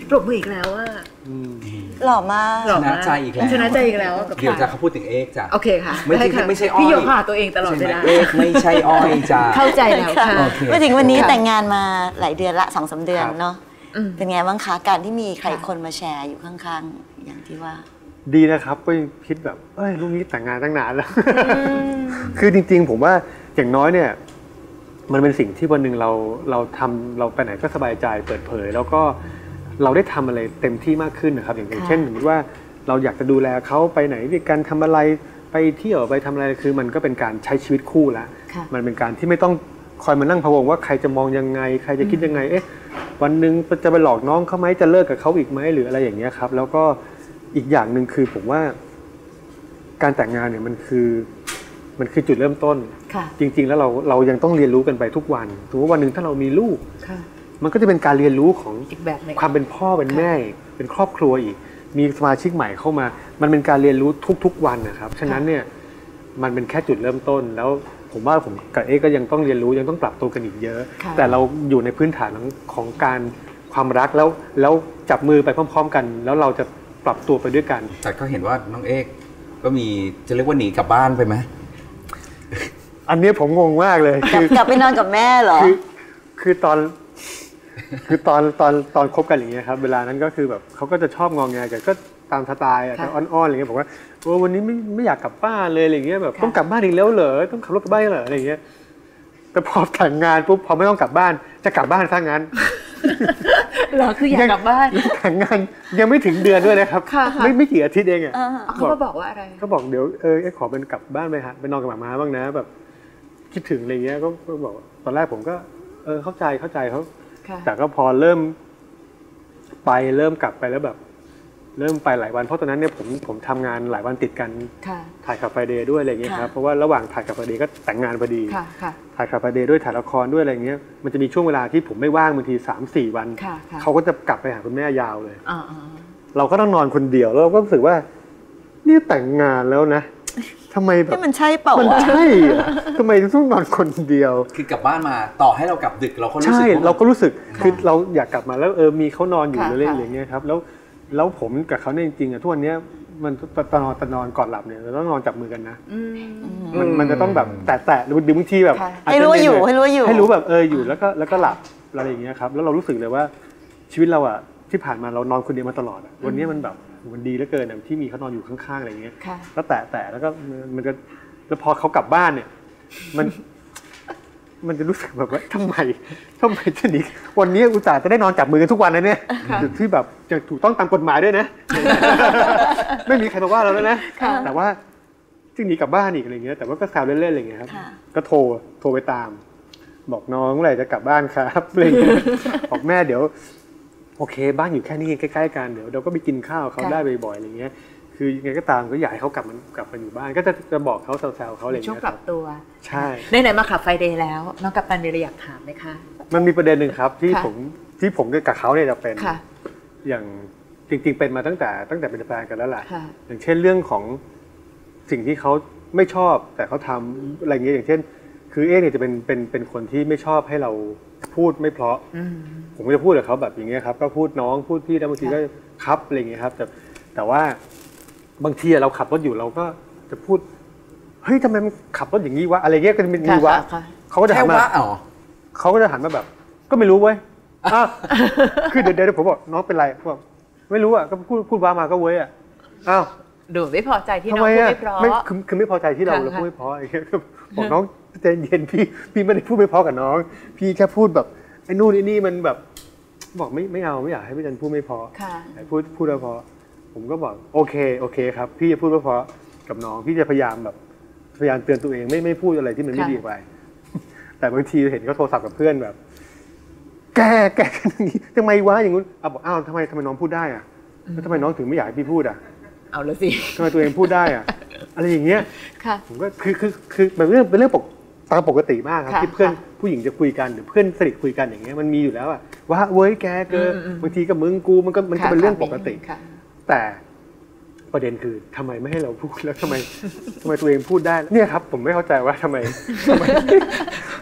ปรบมืออีกแล้วว่าหล่อมากชนะใจอีกแล้วชนะใจอีกแล้วเดี๋ยวจะเขาพูดถึงเอกจ้ะโอเคค่ะไม่ใช่ไม่ใช่อ้อยพี่โยกหาตัวเองตลอดเวลาเอกไม่ใช่อ้อยจ้ะเข้าใจแล้วค่ะโอเคมาถึงวันนี้แต่งงานมาหลายเดือนละสองสามเดือนเนาะเป็นไงบ้างคะการที่มีใครคนมาแชร์อยู่ข้างๆอย่างที่ว่าดีนะครับก็คิดแบบเอ้ยลูกนี้แต่งงานตั้งนานแล้ว คือจริงๆผมว่าอย่างน้อยเนี่ยมันเป็นสิ่งที่วันหนึ่งเราเราทำเราไปไหนก็สบายใจเปิดเผยแล้วก็เราได้ทำอะไรเต็มที่มากขึ้นนะครับอย่างเช่นสมมติว่าเราอยากจะดูแลเขาไปไหนด้วยกันทำอะไรไปเที่ยวไปทำอะไรคือมันก็เป็นการใช้ชีวิตคู่แล้วมันเป็นการที่ไม่ต้องคอยมานั่งพะวงว่าใครจะมองยังไงใครจะคิดยังไงเอ๊ะวันหนึ่งจะไปหลอกน้องเขาไหมจะเลิกกับเขาอีกไหมหรืออะไรอย่างเงี้ยครับแล้วก็อีกอย่างหนึ่งคือผมว่าการแต่งงานเนี่ยมันคือมันคือจุดเริ่มต้นจริงๆแล้วเราเรายังต้องเรียนรู้กันไปทุกวันถือว่าวันหนึ่งถ้าเรามีลูกมันก็จะเป็นการเรียนรู้ของความเป็นพ่อเป็นแม่เป็นครอบครัวอีกมีสมาชิกใหม่เข้ามามันเป็นการเรียนรู้ทุกๆวันนะครับฉะนั้นเนี่ยมันเป็นแค่จุดเริ่มต้นแล้วผมว่าผมกับเอ๊ก็ยังต้องเรียนรู้ยังต้องปรับตัวกันอีกเยอะแต่เราอยู่ในพื้นฐานของการความรักแล้วแล้วจับมือไปพร้อมๆกันแล้วเราจะปรับตัวไปด้วยกันแต่ก็เห็นว่าน้องเอกก็มีจะเรียกว่าหนีกลับบ้านไปไหมอันนี้ผมงงมากเลยคือกลับไปนอนกับแม่เหรอคือคือตอนคือตอนตอนตอนคบกันอย่างเงี้ยครับเวลานั้นก็คือแบบเขาก็จะชอบงองแงกันก็ตามสไตล์แต่อ้อนๆอะไรเงี้ยบอกว่าโอ้วันนี้ไม่ไม่อยากกลับบ้านเลยอะไรเงี้ยแบบต้องกลับบ้านอีกแล้วเหรอต้องขับรถกลับบ้านเหรออะไรเงี้ยแต่พอแต่งงานปุ๊บพอไม่ต้องกลับบ้านจะกลับบ้านซะงั้นเหรอคืออยากกลับบ้านแต่งงานยังไม่ถึงเดือนด้วยนะครับไม่ไม่กี่อาทิตย์เองอ่ะเขามาบอกว่าอะไรก็บอกเดี๋ยวเออขอเป็นกลับบ้านไปฮะไปนอนกับหมาม้าบ้างนะแบบคิดถึงอะไรเงี้ยก็บอกตอนแรกผมก็เออเข้าใจเข้าใจเขาแต่ก็พอเริ่มไปเริ่มกลับไปแล้วแบบเริ่มไปหลายวันเพราะตอนนั้นเนี่ยผมผมทำงานหลายวันติดกันถ่ายคาเฟ่เดย์ด้วยอะไรเงี้ยครับเพราะว่าระหว่างถ่ายคาเฟ่เดย์ก็แต่งงานพอดีถ่ายคาเฟ่เดย์ด้วยถ่ายละครด้วยอะไรเงี้ยมันจะมีช่วงเวลาที่ผมไม่ว่างบางทีสามสี่วันเขาก็จะกลับไปหาคุณแม่ยาวเลยเราก็ต้องนอนคนเดียวแล้วเราก็รู้สึกว่านี่แต่งงานแล้วนะทำไมแบบมันใช่เปล่ามันใช่ทำไมต้องนอนคนเดียวคือกลับบ้านมาต่อให้เรากลับดึกเราก็รู้สึกใช่เราก็รู้สึกคือเราอยากกลับมาแล้วเออมีเขานอนอยู่เรื่อยๆอย่างเงี้ยครับแล้วแล้วผมกับเขาเนี่ยจริงๆอ่ะทุกวันนี้มันตอนนอนตอนนอนก่อนหลับเนี่ยเราต้องนอนจับมือกันนะมันมันจะต้องแบบแตะๆหรือบางทีแบบให้รู้ว่าอยู่ให้รู้ว่าอยู่ให้รู้แบบเอออยู่แล้วก็แล้วก็หลับอะไรอย่างเงี้ยครับแล้วเรารู้สึกเลยว่าชีวิตเราอ่ะที่ผ่านมาเรานอนคนเดียวมาตลอดวันนี้มันแบบมันดีเหลือเกินที่มีเขานอนอยู่ข้างๆอะไรอย่างเงี้ยแล้วแตะๆแล้วก็มันก็แล้วพอเขากลับบ้านเนี่ยมันมันจะรู้สึกแบบว่าทำไมทำไมจะหนีวันนี้อุตส่าห์จะได้นอนจับมือกันทุกวันนะเนี่ยที่แบบจะถูกต้องตามกฎหมายด้วยนะไม่มีใครมาว่าเราแล้วนะแต่ว่าจึงหนีกลับบ้านอีกอะไรเงี้ยแต่ว่าก็แซวเล่นๆอะไรเงี้ยครับก็โทรโทรไปตามบอกน้องเมื่อไหร่จะกลับบ้านครับอะไรเงี้ยบอกแม่เดี๋ยวโอเคบ้านอยู่แค่นี้ใกล้ๆกันเดี๋ยวเราก็ไปกินข้าวเขาได้บ่อยๆอะไรเงี้ยคือยังไงก็ตามก็อยากให้เขากลับมันกลับมาอยู่บ้านก็จะจะบอกเขาแซวๆเขาอะไรอย่างเงี้ยช่วงปรับตัวใช่ไหนๆมาขับไฟเดย์แล้วน้องกัปตันมีอะไรอยากถามไหมคะมันมีประเด็นหนึ่งครับที่ผมที่ผมกับเขาเนี่ยจะเป็นอย่างจริงๆเป็นมาตั้งแต่ตั้งแต่เป็นแฟนกันแล้วแหละอย่างเช่นเรื่องของสิ่งที่เขาไม่ชอบแต่เขาทำอะไรเงี้ยอย่างเช่นคือเอ๊เนี่ยจะเป็นเป็นเป็นคนที่ไม่ชอบให้เราพูดไม่เพราะผมก็จะพูดกับเขาแบบอย่างเงี้ยครับก็พูดน้องพูดพี่แล้วบางทีก็ครับอะไรเงี้ยครับแต่แต่ว่าบางทีเราขับรถอยู่เราก็จะพูดเฮ้ยทำไมมันขับรถอย่างนี้วะอะไรเงี้ยก็จะมีวะเขาก็จะหันมาเขาก็จะหันมาแบบก็ไม่รู้เว้ยคือเดี๋ยวเดี๋ยวผมบอกน้องเป็นไรบอกไม่รู้อ่ะก็พูดพูดว่ามาก็เว้ยอ่ะอ้าวดูไม่พอใจที่น้องพูดไม่เพราะไม่คือคือไม่พอใจที่เราเราพูดไม่เพราะอะไรเงี้ยบอกน้องใจเย็นพี่พี่ไม่ได้พูดไม่เพราะกับน้องพี่แค่พูดแบบไอ้นู่นไอ้นี่มันแบบบอกไม่ไม่เอาไม่อยากให้พี่จันพูดไม่เพราะพูดพูดแล้วเพราะผมก็บอกโอเคโอเคครับพี่จะพูดเพราะกับน้องพี่จะพยายามแบบพยายามเตือนตัวเองไม่ไม่พูดอะไรที่มันไม่ดีไปแต่บางทีเห็นเขาโทรศัพท์กับเพื่อนแบบแกแกอย่างนี้ทำไมวะอย่างงู้นเอาบอกอ้าวทำไมทำไมน้องพูดได้อ่ะแล้วทำไมน้องถึงไม่อยากให้พี่พูดอ่ะเอาละสิทำไมตัวเองพูดได้อ่ะอะไรอย่างเงี้ยผมก็คือคือคือเป็นเรื่องเป็นเรื่องปกตามปกติมากครับที่เพื่อนผู้หญิงจะคุยกันหรือเพื่อนสนิทคุยกันอย่างเงี้ยมันมีอยู่แล้วอ่ะว่าเว้ยแกเกินบางทีก็มึงกูมันก็มันก็เป็นเรื่องปกติแต่ประเด็นคือทำไมไม่ให้เราพูดแล้วทำไมทำไมตัวเองพูดได้เนี่ยครับผมไม่เข้าใจว่าทำไมทำไม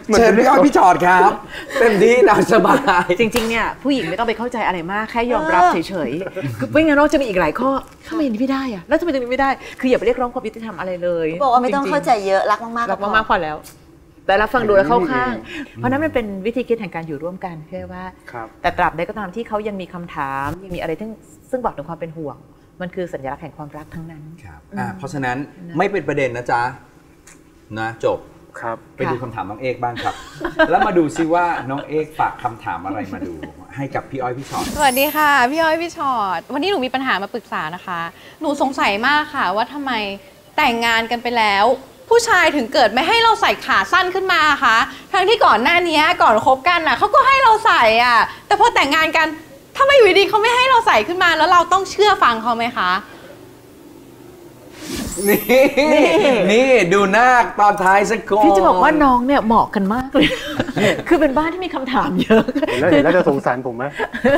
เชิญพี่อ้อยพี่ชอตครับเต็มที่ตามสบายจริงๆเนี่ยผู้หญิงไม่ต้องไปเข้าใจอะไรมากแค่ยอมรับเฉยๆคือไม่งั้นเราจะมีอีกหลายข้อทำไมนี่ไม่ได้อะแล้วทำไมตรงนี้ไม่ได้คืออย่าไปเรียกร้องความยุติธรรมอะไรเลยบอกว่าไม่ต้องเข้าใจเยอะรักมากๆรักมากๆพอแล้วแต่รับฟังดูแล้วเข้าข้างเพราะนั้นมันเป็นวิธีคิดแห่งการอยู่ร่วมกันเชื่อว่าแต่ตราบใดก็ตามที่เขายังมีคำถามยังมีอะไรซึ่งซึ่งบอกถึงความเป็นห่วงมันคือสัญลักษณ์แห่งความรักทั้งนั้นครับอ่าเพราะฉะนั้นไม่เป็นประเด็นนะจ๊ะนะจบครับไปดูคำถามน้องเอกบ้างครับ แล้วมาดูซิว่าน้องเอกฝากคำถามอะไรมาดูให้กับพี่อ้อยพี่ชอตสวัสดีค่ะพี่อ้อยพี่ชอตวันนี้หนูมีปัญหามาปรึกษานะคะหนูสงสัยมากค่ะว่าทำไมแต่งงานกันไปแล้วผู้ชายถึงเกิดไม่ให้เราใส่ขาสั้นขึ้นมาคะทั้งที่ก่อนหน้านี้ก่อนคบกันน่ะเขาก็ให้เราใส่อ่ะแต่พอแต่งงานกันทำไมอยู่ดีเขาไม่ให้เราใส่ขึ้นมาแล้วเราต้องเชื่อฟังเขาไหมคะนี่นี่ดูหน้าตอนท้ายสักคนพี่จะบอกว่าน้องเนี่ยเหมาะกันมากเลยคือเป็นบ้านที่มีคำถามเยอะแล้วเห็นแล้วจะสงสารผมไหม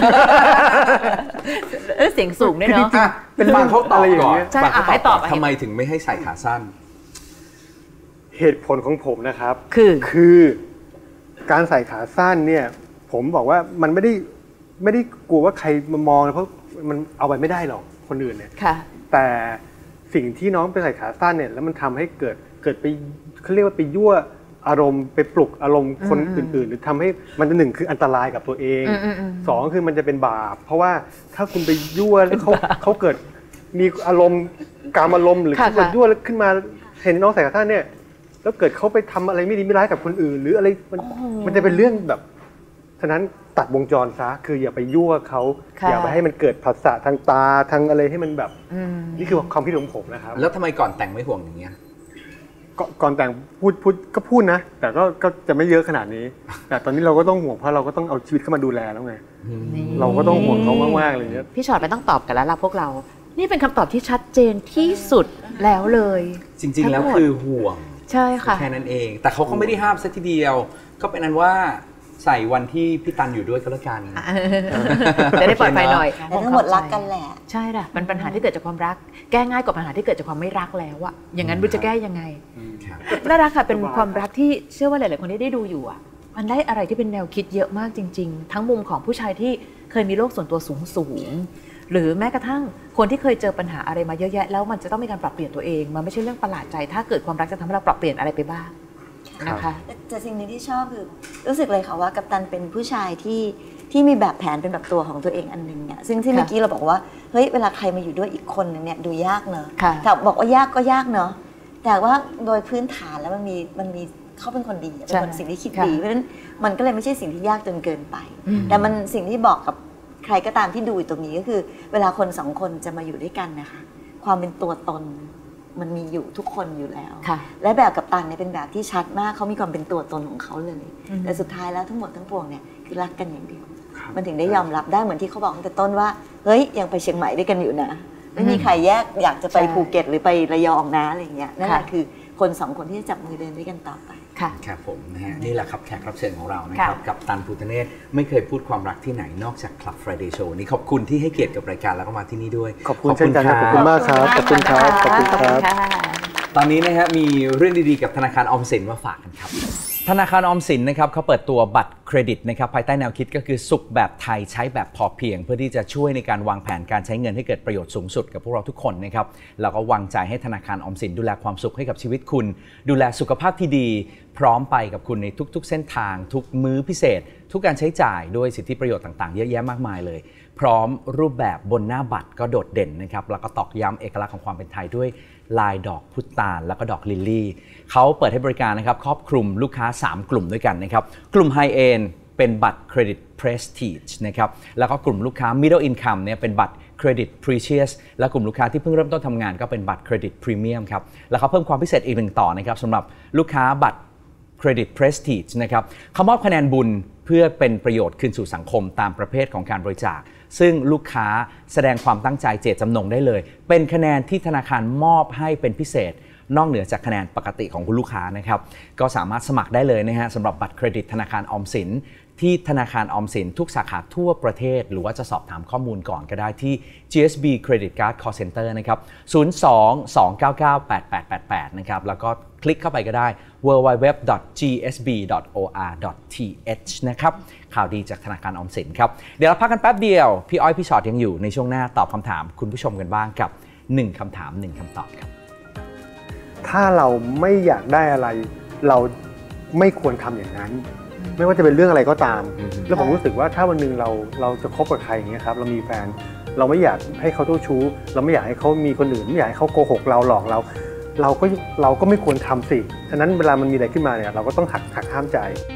เสียงสูงด้วยเนาะเป็นบ้านเขาตอบก่อนใช่ให้ตอบทำไมถึงไม่ให้ใส่ขาสั้นเหตุผลของผมนะครับคือคือการใส่ขาสั้นเนี่ยผมบอกว่ามันไม่ได้ไม่ได้กลัวว่าใครมามองเพราะมันเอาไปไม่ได้หรอกคนอื่นเนี่ยแต่สิ่งที่น้องไปใส่ขาสั้นเนี่ยแล้วมันทำให้เกิดเกิดไปเขาเรียกว่าไปยั่วอารมณ์ไปปลุกอารมณ์คนอื่นๆหรือทำให้มันหนึ่งคืออันตรายกับตัวเองสองคือมันจะเป็นบาปเพราะว่าถ้าคุณไปยั่วแล้วเขาเขาเกิดมีอารมณ์การอารมณ์หรือเกิดยั่วขึ้นมาเห็นน้องใส่ขาสั้นเนี่ยแล้วเกิดเขาไปทำอะไรไม่ดีไม่ร้ายกับคนอื่นหรืออะไรมันมันจะเป็นเรื่องแบบฉะนั้นตัดวงจรซะคืออย่าไปยั่วเขาอย่าไปให้มันเกิดผัสสะทางตาทางอะไรให้มันแบบนี่คือความคิดของผมนะครับแล้วทำไมก่อนแต่งไม่ห่วงอย่างเงี้ยก่อนแต่งพูดพูดก็พูดนะแต่ก็ก็จะไม่เยอะขนาดนี้แต่ตอนนี้เราก็ต้องห่วงเพราะเราก็ต้องเอาชีวิตเข้ามาดูแลแล้วไงเราก็ต้องห่วงเขามากๆอะไรเงี้ยพี่ชอตไม่ต้องตอบกันแล้วล่ะพวกเรานี่เป็นคำตอบที่ชัดเจนที่สุดแล้วเลยจริงๆแล้วคือห่วงใช่ค่ะแค่นั้นเองแต่เขาก็ไม่ได้ห้ามซะทีเดียวก็เป็นนั้นว่าใส่วันที่พี่ตันอยู่ด้วยก็แล้วกันจะได้ปลอดภัยหน่อยแต่ทั้งหมดรักกันแหละใช่ค่ะมันปัญหาที่เกิดจากความรักแก้ง่ายกว่าปัญหาที่เกิดจากความไม่รักแล้วอะอย่างนั้นรู้จะแก้ยังไงน่ารักค่ะเป็นความรักที่เชื่อว่าหลายๆคนที่ได้ดูอยู่อะมันได้อะไรที่เป็นแนวคิดเยอะมากจริงๆทั้งมุมของผู้ชายที่เคยมีโลกส่วนตัวสูงสูงหรือแม้กระทั่งคนที่เคยเจอปัญหาอะไรมาเยอะแยะแล้วมันจะต้องมีการปรับเปลี่ยนตัวเองมันไม่ใช่เรื่องประหลาดใจถ้าเกิดความรักจะทำให้เราปรับเปลี่ยนอะไรไปบ้างนะคะแต่สิ่งนี้ที่ชอบคือรู้สึกเลยค่ะว่ากัปตันเป็นผู้ชายที่ที่มีแบบแผนเป็นแบบตัวของตัวเองอันนึงเนี่ยซึ่งที่เมื่อกี้เราบอกว่าเฮ้ยเวลาใครมาอยู่ด้วยอีกคนนึงเนี่ยดูยากเนอะแต่บอกว่ายากก็ยากเนอะแต่ว่าโดยพื้นฐานแล้วมันมีมันมีเขาเป็นคนดีเป็นคนสิ่งที่คิดดีเพราะฉะนั้นมันก็เลยไม่ใช่สิ่งที่ยากจนเกินไปแต่มันสิ่งที่บอกกับใครก็ตามที่ดูตรงนี้ก็คือเวลาคนสองคนจะมาอยู่ด้วยกันนะคะความเป็นตัวตนมันมีอยู่ทุกคนอยู่แล้วและแบบกัปตันเนี่ยเป็นแบบที่ชัดมากเขามีความเป็นตัวตนของเขาเลยแต่สุดท้ายแล้วทั้งหมดทั้งปวงเนี่ยคือรักกันอย่างเดียวมันถึงได้ยอมรับได้เหมือนที่เขาบอกตั้งแต่ต้นว่าเฮ้ยยังไปเชียงใหม่ด้วยกันอยู่นะไม่มีใครแยกอยากจะไปภูเก็ตหรือไประยองนะอะไรอย่างเงี้ยนั่นแหละคือคนสองคนที่จะจับมือเดินด้วยกันต่อไปครับผมนะฮะนี่แหละครับแขกรับเชิญของเรานะครับกัปตันภูทะเนศไม่เคยพูดความรักที่ไหนนอกจาก Club Friday Show นี่ขอบคุณที่ให้เกียรติกับรายการแล้วก็มาที่นี่ด้วยขอบคุณเช่นกันขอบคุณมากครับขอบคุณครับขอบคุณครับตอนนี้นะฮะมีเรื่องดีๆกับธนาคารออมสินมาฝากกันครับธนาคารออมสินนะครับเขาเปิดตัวบัตรเครดิตนะครับภายใต้แนวคิดก็คือสุขแบบไทยใช้แบบพอเพียงเพื่อที่จะช่วยในการวางแผนการใช้เงินให้เกิดประโยชน์สูงสุดกับพวกเราทุกคนนะครับแล้วก็วางใจให้ธนาคารออมสินดูแลความสุขให้กับชีวิตคุณดูแลสุขภาพที่ดีพร้อมไปกับคุณในทุกๆเส้นทางทุกมื้อพิเศษทุกการใช้จ่ายด้วยสิทธิประโยชน์ต่างๆเยอะแยะมากมายเลยพร้อมรูปแบบบนหน้าบัตรก็โดดเด่นนะครับแล้วก็ตอกย้ำเอกลักษณ์ของความเป็นไทยด้วยลายดอกพุตานแล้วก็ดอกลิลลี่เขาเปิดให้บริการนะครับครอบคลุมลูกค้าสามกลุ่มด้วยกันนะครับกลุ่ม High End เป็นบัตรเครดิต Prestige นะครับแล้วก็กลุ่มลูกค้า Middle Income เนี่ยเป็นบัตรเครดิต Precious และกลุ่มลูกค้าที่เพิ่งเริ่มต้นทำงานก็เป็นบัตรเครดิต Premium ครับแล้วเขาเพิ่มความพิเศษอีกหนึ่งต่อนะครับสำหรับลูกค้าบัตรเครดิต Prestige นะครับเขามอบคะแนนบุญเพื่อเป็นประโยชน์คืนสู่สังคมตามประเภทของการบริจาคซึ่งลูกค้าแสดงความตั้งใจเจตจำนงได้เลยเป็นคะแนนที่ธนาคารมอบให้เป็นพิเศษนอกเหนือจากคะแนนปกติของคุณลูกค้านะครับก็สามารถสมัครได้เลยนะฮะสำหรับบัตรเครดิตธนาคารออมสินที่ธนาคารออมสินทุกสาขาทั่วประเทศหรือว่าจะสอบถามข้อมูลก่อนก็ได้ที่ จี เอส บี Credit Card Call Center นะครับศูนย์ สอง สอง เก้า เก้า แปด แปด แปด แปดนะครับแล้วก็คลิกเข้าไปก็ได้ ดับเบิลยู ดับเบิลยู ดับเบิลยู ดอท จี เอส บี ดอท โอ อาร์ ดอท ที เอช นะครับข่าวดีจากธนาคารออมสินครับเดี๋ยวเราพักกันแป๊บเดียวพี่อ้อยพี่ชอตยังอยู่ในช่วงหน้าตอบคำถามคุณผู้ชมกันบ้างกับหนึ่งคำถามหนึ่งคำตอบครับถ้าเราไม่อยากได้อะไรเราไม่ควรทำอย่างนั้นไม่ว่าจะเป็นเรื่องอะไรก็ตามแล้วผมรู้สึกว่าถ้าวันหนึ่งเราเราจะคบกับใครอย่างเงี้ยครับเรามีแฟนเราไม่อยากให้เขาเจ้าชู้เราไม่อยากให้เขามีคนอื่นไม่อยากให้เขาโกหกเราหลอกเราเราก็เราก็ไม่ควรทำสิฉะนั้นเวลามันมีอะไรขึ้นมาเนี่ยเราก็ต้องหักหักห้ามใจ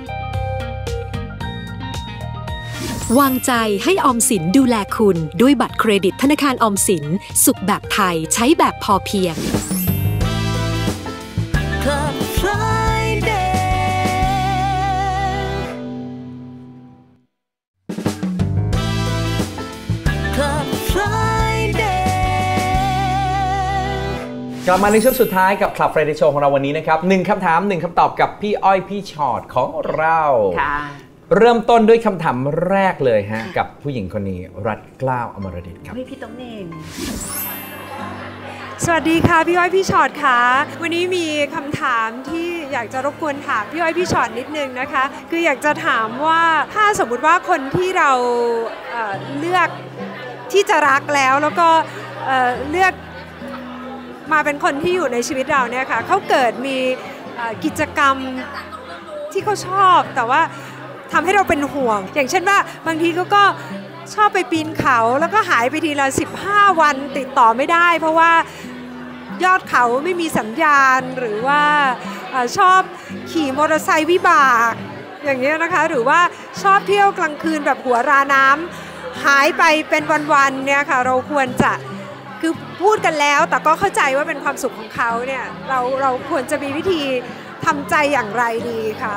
วางใจให้ออมสินดูแลคุณด้วยบัตรเครดิตธนาคารออมสินสุขแบบไทยใช้แบบพอเพียงกลับมาในช่วงสุดท้ายกับ Club Friday Show ของเราวันนี้นะครับหนึ่งคำถามหนึ่งคำตอบกับพี่อ้อยพี่ชอตของเราเริ่มต้นด้วยคำถามแรกเลยฮะกับผู้หญิงคนนี้รัตน์เกล้าอมรดิตครับพี่ต้องเน่งสวัสดีค่ะพี่อ้อยพี่ชอตค่ะวันนี้มีคำถามที่อยากจะรบกวนถามพี่อ้อยพี่ชอตนิดนึงนะคะคืออยากจะถามว่าถ้าสมมุติว่าคนที่เรา เอ่อ เลือกที่จะรักแล้วแล้วก็เอ่อเลือกมาเป็นคนที่อยู่ในชีวิตเราเนี่ยค่ะเขาเกิดมีกิจกรรมที่เขาชอบแต่ว่าทำให้เราเป็นห่วงอย่างเช่นว่าบางทีเขาก็ชอบไปปีนเขาแล้วก็หายไปทีละสิบห้าวันติดต่อไม่ได้เพราะว่ายอดเขาไม่มีสัญญาณหรือว่าชอบขี่มอเตอร์ไซค์วิบากอย่างเงี้ยนะคะหรือว่าชอบเที่ยวกลางคืนแบบหัวราน้ำหายไปเป็นวันๆเนี่ยค่ะเราควรจะคือพูดกันแล้วแต่ก็เข้าใจว่าเป็นความสุขของเขาเนี่ยเราเราควรจะมีวิธีทำใจอย่างไรดีคะ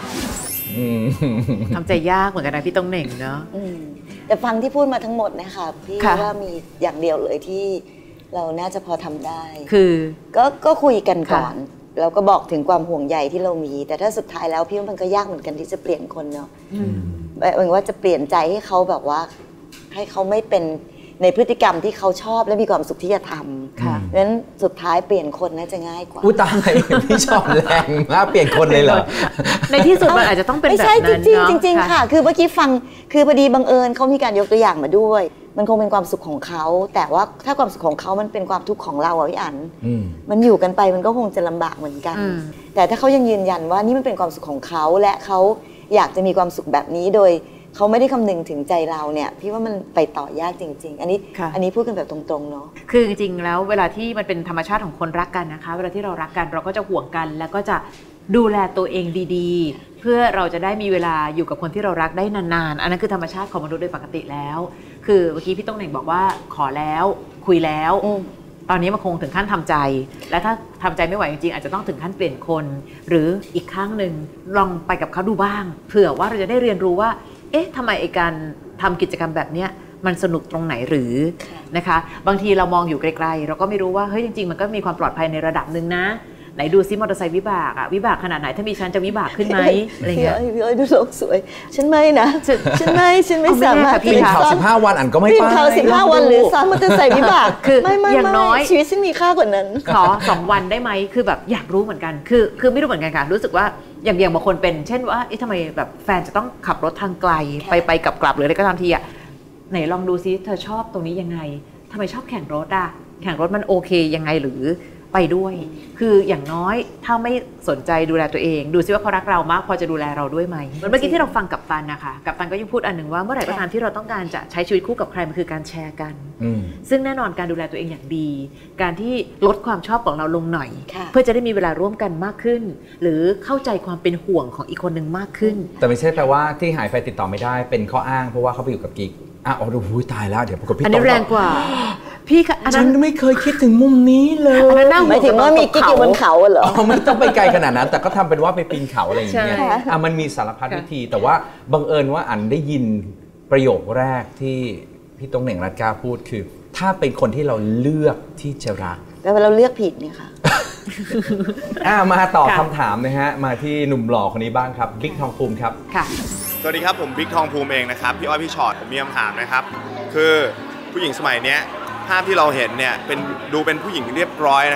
ทำใจยากเหมือนกันนะพี่ต้องเหน่งเนาะแต่ฟังที่พูดมาทั้งหมดนะคะพี่ว่ามีอย่างเดียวเลยที่เราน่าจะพอทำได้คือก็ก็คุยกันก่อนแล้วก็บอกถึงความห่วงใยที่เรามีแต่ถ้าสุดท้ายแล้วพี่ว่ามันก็ยากเหมือนกันที่จะเปลี่ยนคนเนาะหมายว่าจะเปลี่ยนใจให้เขาแบบว่าให้เขาไม่เป็นในพฤติกรรมที่เขาชอบและมีความสุขที่จะทำเพราะฉะนั้นสุดท้ายเปลี่ยนคนน่าจะง่ายกว่าอุ้ยตายพี่ชอบแรงมากเปลี่ยนคนเลยเหรอในที่สุดมันอาจจะต้องเป็นแบบนั้นเนาะไม่ใช่จริงจริงค่ะคือเมื่อกี้ฟังคือพอดีบังเอิญเขามีการยกตัวอย่างมาด้วยมันคงเป็นความสุขของเขาแต่ว่าถ้าความสุขของเขามันเป็นความทุกข์ของเราอะพี่อั๋นมันอยู่กันไปมันก็คงจะลำบากเหมือนกันแต่ถ้าเขายังยืนยันว่านี่มันเป็นความสุขของเขาและเขาอยากจะมีความสุขแบบนี้โดยเขาไม่ได้คำนึงถึงใจเราเนี่ยพี่ว่ามันไปต่อยากจริงๆอันนี้อันนี้พูดกันแบบตรงๆเนาะคือจริงๆแล้วเวลาที่มันเป็นธรรมชาติของคนรักกันนะคะเวลาที่เรารักกันเราก็จะห่วงกันแล้วก็จะดูแลตัวเองดีๆเพื่อเราจะได้มีเวลาอยู่กับคนที่เรารักได้นานๆอันนั้นคือธรรมชาติของมนุษย์โดยปกติแล้วคือเมื่อกี้พี่ต้องเหน่งบอกว่าขอแล้วคุยแล้วตอนนี้มันคงถึงขั้นทำใจและถ้าทำใจไม่ไหวจริงๆอาจจะต้องถึงขั้นเปลี่ยนคนหรืออีกครั้งหนึ่งลองไปกับเขาดูบ้างเผื่อว่าเราจะได้เรียนรู้ว่าเอ๊ะทำไมไอ้การทำกิจกรรมแบบนี้มันสนุกตรงไหนหรือนะคะบางทีเรามองอยู่ไกลๆเราก็ไม่รู้ว่าเฮ้ยจริงๆมันก็มีความปลอดภัยในระดับหนึ่งนะไหนดูซิมอเตอร์ไซค์วิบากอะวิบากขนาดไหนถ้ามีฉันจะวิบากขึ้นไหมอะไรเงี้ยพี่อ้อยดูโลกสวยฉันไม่นะฉันไม่ฉันไม่สามารถปีนเขาสิบห้าวันอันก็ไม่ไปปีนเขาสิบห้าวันหรือซ้อนมอเตอร์ไซค์วิบากคืออย่างน้อยชีวิตฉันมีค่ากว่านั้นขอสองวันได้ไหมคือแบบอยากรู้เหมือนกันคือคือไม่รู้เหมือนกันค่ะรู้สึกว่าอย่างอย่างบางคนเป็นเช่นว่าเอ๊ะทำไมแบบแฟนจะต้องขับรถทางไกลไปไปกลับกลับหรืออะไรก็ตามทีอะไหนลองดูซิเธอชอบตรงนี้ยังไงทำไมชอบแข่งรถอะแข่งรถมันโอเคยังไงหรือไปด้วยคืออย่างน้อยถ้าไม่สนใจดูแลตัวเองดูซิว่าเขารักเรามากพอจะดูแลเราด้วยไหมเมื่อกี้ที่เราฟังกัปตันนะคะกัปตันก็ยังพูดอันหนึ่งว่าเมื่อไหร่ก็ตามที่เราต้องการจะใช้ชีวิตคู่กับใครมันคือการแชร์กันซึ่งแน่นอนการดูแลตัวเองอย่างดีการที่ลดความชอบของเราลงหน่อยเพื่อจะได้มีเวลาร่วมกันมากขึ้นหรือเข้าใจความเป็นห่วงของอีกคนหนึ่งมากขึ้นแต่ไม่ใช่แปลว่าที่หายไปติดต่อไม่ได้เป็นข้ออ้างเพราะว่าเขาไปอยู่กับกิ๊กอ่ะอ๋อดูหูตายแล้วเดี๋ยวกับพี่อันนี้แรงกว่าพี่อันนั้นไม่เคยคิดถึงมุมนี้เลยหมายถึงว่ามีกิ๊กอยู่บนเขาเหรอไม่ต้องไปไกลขนาดนั้นแต่ก็ทำเป็นว่าไปปีนเขาอะไรอย่างเงี้ยอ่ะมันมีสารพัดวิธีแต่ว่าบังเอิญว่าอันได้ยินประโยคแรกที่พี่ต้องเหน่งรัตน์กล้าพูดคือถ้าเป็นคนที่เราเลือกที่จะรักแต่เราเลือกผิดเนี่ยค่ะอ่ะมาตอบคำถามนะฮะมาที่หนุ่มหล่อคนนี้บ้างครับบิ๊กทองภูมิครับค่ะสวัสดีครับผมบิ๊กทองภูมิเองนะครับพี่อ้อยพี่ชอตผมมีคำถามนะครับคือผู้หญิงสมัยนี้ภาพที่เราเห็นเนี่ยเป็นดูเป็นผู้หญิงเรียบร้อยนะครับ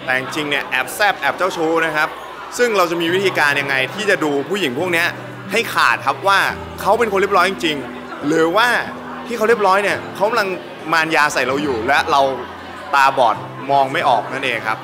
แต่จริงเนี่ยแอบแซบแอบเจ้าชู้นะครับซึ่งเราจะมีวิธีการยังไงที่จะดูผู้หญิงพวกนี้ให้ขาดครับว่าเขาเป็นคนเรียบร้อยจริงๆหรือว่าที่เขาเรียบร้อยเนี่ยเขากำลังมารยาใส่เราอยู่และเราตาบอดมองไม่ออกนั่นเองครับ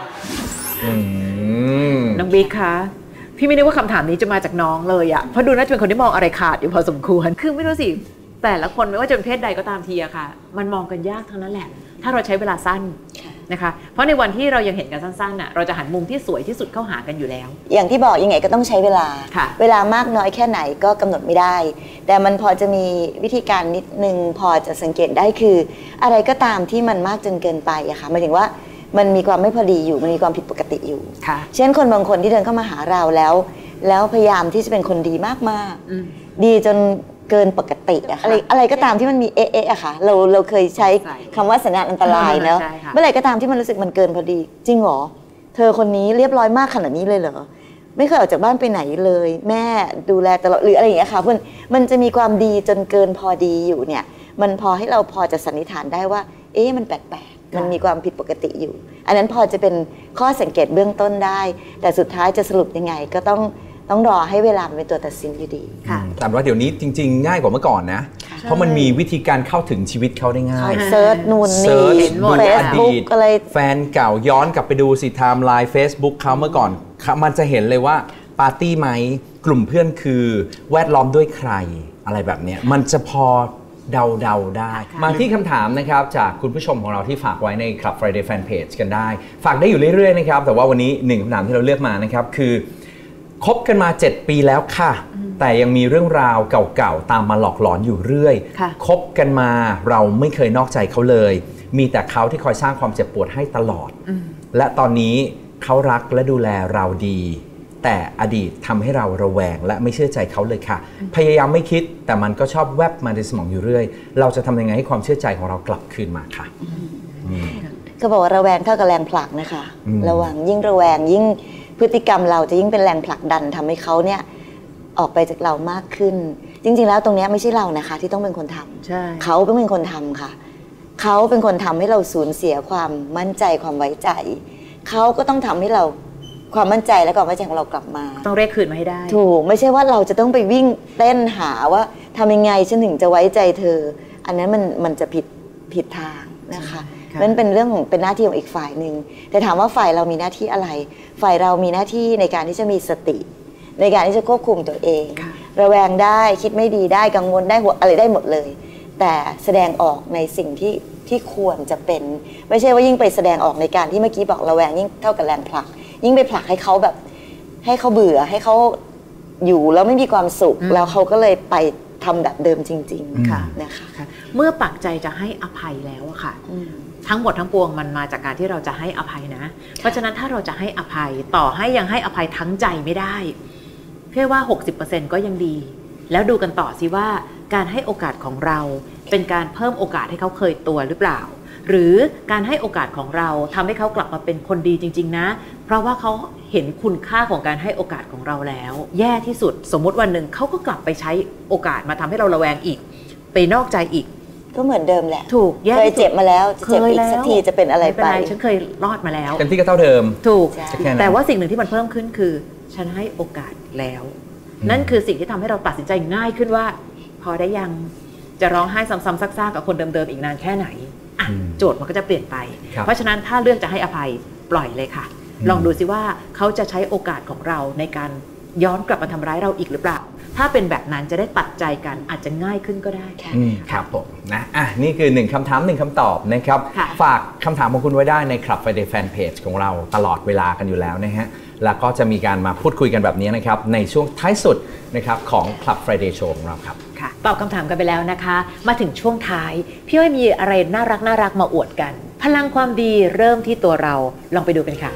น้องบิ๊กคะพี่ไม่นึกว่าคำถามนี้จะมาจากน้องเลยอะเพราะดูน่าจะเป็นคนที่มองอะไรขาดอยู่พอสมควรคือไม่รู้สิแต่ละคนไม่ว่าจะเป็นเพศใดก็ตามทีอะค่ะมันมองกันยากทั้งนั้นแหละถ้าเราใช้เวลาสั้นนะคะเพราะในวันที่เรายังเห็นกันสั้นๆน่ะเราจะหันมุมที่สวยที่สุดเข้าหากันอยู่แล้วอย่างที่บอกยังไงก็ต้องใช้เวลาเวลามากน้อยแค่ไหนก็กำหนดไม่ได้แต่มันพอจะมีวิธีการนิดนึงพอจะสังเกตได้คืออะไรก็ตามที่มันมากจนเกินไปอะค่ะหมายถึงว่ามันมีความไม่พอดีอยู่มันมีความผิดปกติอยู่เช่นคนบางคนที่เดินเข้ามาหาเราแล้วแล้วพยายามที่จะเป็นคนดีมากๆดีจนเกินปกติอะอะไรอะไรก็ตามที่มันมีเอ๊ะอะค่ะเราเราเคยใช้คำว่าสัญญาณอันตรายเนอะเมื่อไหร่ก็ตามที่มันรู้สึกมันเกินพอดีจริงเหรอเธอคนนี้เรียบร้อยมากขนาดนี้เลยเหรอไม่เคยออกจากบ้านไปไหนเลยแม่ดูแลตลอดหรืออะไรอย่างเงี้ยค่ะมันมันจะมีความดีจนเกินพอดีอยู่เนี่ยมันพอให้เราพอจะสันนิษฐานได้ว่าเอ๊ะมันแปลกๆมันมีความผิดปกติอยู่อันนั้นพอจะเป็นข้อสังเกตเบื้องต้นได้แต่สุดท้ายจะสรุปยังไงก็ต้องต้องรอให้เวลาเป็นตัวตัดสินอยู่ดีแต่ว่าเดี๋ยวนี้จริงๆง่ายกว่าเมื่อก่อนนะเพราะมันมีวิธีการเข้าถึงชีวิตเขาได้ง่ายเซิร์ชนู่นนี่ดูอดีตแฟนเก่าย้อนกลับไปดูสิไทม์ไลน์ Facebook เขาเมื่อก่อนมันจะเห็นเลยว่าปาร์ตี้ไหมกลุ่มเพื่อนคือแวดล้อมด้วยใครอะไรแบบนี้มันจะพอเดาๆได้มาที่คำถามนะครับจากคุณผู้ชมของเราที่ฝากไว้ใน Club Friday Fan Page กันได้ฝากได้อยู่เรื่อยๆนะครับแต่ว่าวันนี้หนึ่งคำถามที่เราเลือกมานะครับคือคบกันมาเจ็ดปีแล้วค่ะแต่ยังมีเรื่องราวเก่าๆตามมาหลอกหลอนอยู่เรื่อยคบกันมาเราไม่เคยนอกใจเขาเลยมีแต่เขาที่คอยสร้างความเจ็บปวดให้ตลอดและตอนนี้เขารักและดูแลเราดีแต่อดีตทำให้เราระแวงและไม่เชื่อใจเขาเลยค่ะพยายามไม่คิดแต่มันก็ชอบแวบมาในสมองอยู่เรื่อยเราจะทำยังไงให้ความเชื่อใจของเรากลับคืนมาค่ะก็บอกว่าระแวงเท่ากับแรงผลักนะคะระวังยิ่งระแวงยิ่งพฤติกรรมเราจะยิ่งเป็นแรงผลักดันทำให้เขาเนี่ยออกไปจากเรามากขึ้นจริงๆแล้วตรงนี้ไม่ใช่เรานะคะที่ต้องเป็นคนทำใช่เขาเป็นคนทำค่ะเขาเป็นคนทำให้เราสูญเสียความมั่นใจความไว้ใจเขาก็ต้องทำให้เราความมั่นใจและความไว้ใจของเรากลับมาต้องเรียกคืนมาให้ได้ถูกไม่ใช่ว่าเราจะต้องไปวิ่งเต้นหาว่าทำยังไงฉันถึงจะไว้ใจเธออันนั้นมันมันจะผิดผิดทางนะคะมันเป็นเรื่องของเป็นหน้าที่ของอีกฝ่ายหนึ่งแต่ถามว่าฝ่ายเรามีหน้าที่อะไรฝ่ายเรามีหน้าที่ในการที่จะมีสติในการที่จะควบคุมตัวเองระแวงได้คิดไม่ดีได้กังวลได้หัวอะไรได้หมดเลยแต่แสดงออกในสิ่งที่ที่ควรจะเป็นไม่ใช่ว่ายิ่งไปแสดงออกในการที่เมื่อกี้บอกระแวงยิ่งเท่ากับแรงผลักยิ่งไปผลักให้เขาแบบให้เขาเบื่อให้เขาอยู่แล้วไม่มีความสุขแล้วเขาก็เลยไปทำแบบเดิมจริงๆค่ะนะคะเมื่อปักใจจะให้อภัยแล้วอะค่ะทั้งหมดทั้งปวงมันมาจากการที่เราจะให้อภัยนะเพราะฉะนั้นถ้าเราจะให้อภัยต่อให้ยังให้อภัยทั้งใจไม่ได้เพื่อว่า หกสิบเปอร์เซ็นต์ ก็ยังดีแล้วดูกันต่อสิว่าการให้โอกาสของเราเป็นการเพิ่มโอกาสให้เขาเคยตัวหรือเปล่าหรือการให้โอกาสของเราทำให้เขากลับมาเป็นคนดีจริงๆนะเพราะว่าเขาเห็นคุณค่าของการให้โอกาสของเราแล้วแย่ที่สุดสมมุติวันหนึ่งเขาก็กลับไปใช้โอกาสมาทำให้เราระแวงอีกไปนอกใจอีกก็เหมือนเดิมแหละถูกเคยเจ็บมาแล้วจะเจ็บอีกสักทีจะเป็นอะไรไปฉันเคยรอดมาแล้วเต็มที่ก็เท่าเดิมถูกแต่ว่าสิ่งหนึ่งที่มันเพิ่มขึ้นคือฉันให้โอกาสแล้วนั่นคือสิ่งที่ทำให้เราตัดสินใจง่ายขึ้นว่าพอได้ยังจะร้องไห้ซ้ำๆซากๆกับคนเดิมๆอีกนานแค่ไหนโจทย์มันก็จะเปลี่ยนไปเพราะฉะนั้นถ้าเลือกจะให้อภัยปล่อยเลยค่ะลองดูสิว่าเขาจะใช้โอกาสของเราในการย้อนกลับมาทำร้ายเราอีกหรือเปล่าถ้าเป็นแบบนั้นจะได้ตัดใจกันอาจจะง่ายขึ้นก็ได้ค่ะครับผมนะอ่ะนี่คือหนึ่งคำถามหนึ่งคำตอบนะครับฝากคำถามของคุณไว้ได้ใน Club Friday Fan Page ของเราตลอดเวลากันอยู่แล้วนะฮะแล้วก็จะมีการมาพูดคุยกันแบบนี้นะครับในช่วงท้ายสุดนะครับของ Club Friday Show ของเราครับค่ะตอบคำถามกันไปแล้วนะคะมาถึงช่วงท้ายพี่อ้อยมีอะไรน่ารักน่ารักมาอวดกันพลังความดีเริ่มที่ตัวเราลองไปดูกันค่ะ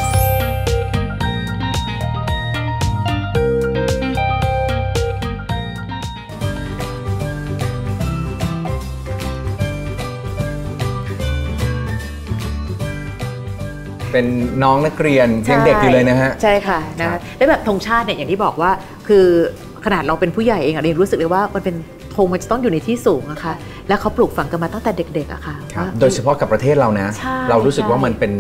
เป็นน้องนักเรียนยังเด็กอยู่เลยนะฮะใช่ค่ะนะได้แบบธงชาติเนี่ยอย่างที่บอกว่าคือขนาดเราเป็นผู้ใหญ่เองอะเรียนรู้สึกเลยว่ามันเป็นธงมันจะต้องอยู่ในที่สูงอะค่ะแล้วเขาปลูกฝังกันมาตั้งแต่เด็กๆอะค่ะโดยเฉพาะกับประเทศเรานะเรารู้สึกว่ามันเป็น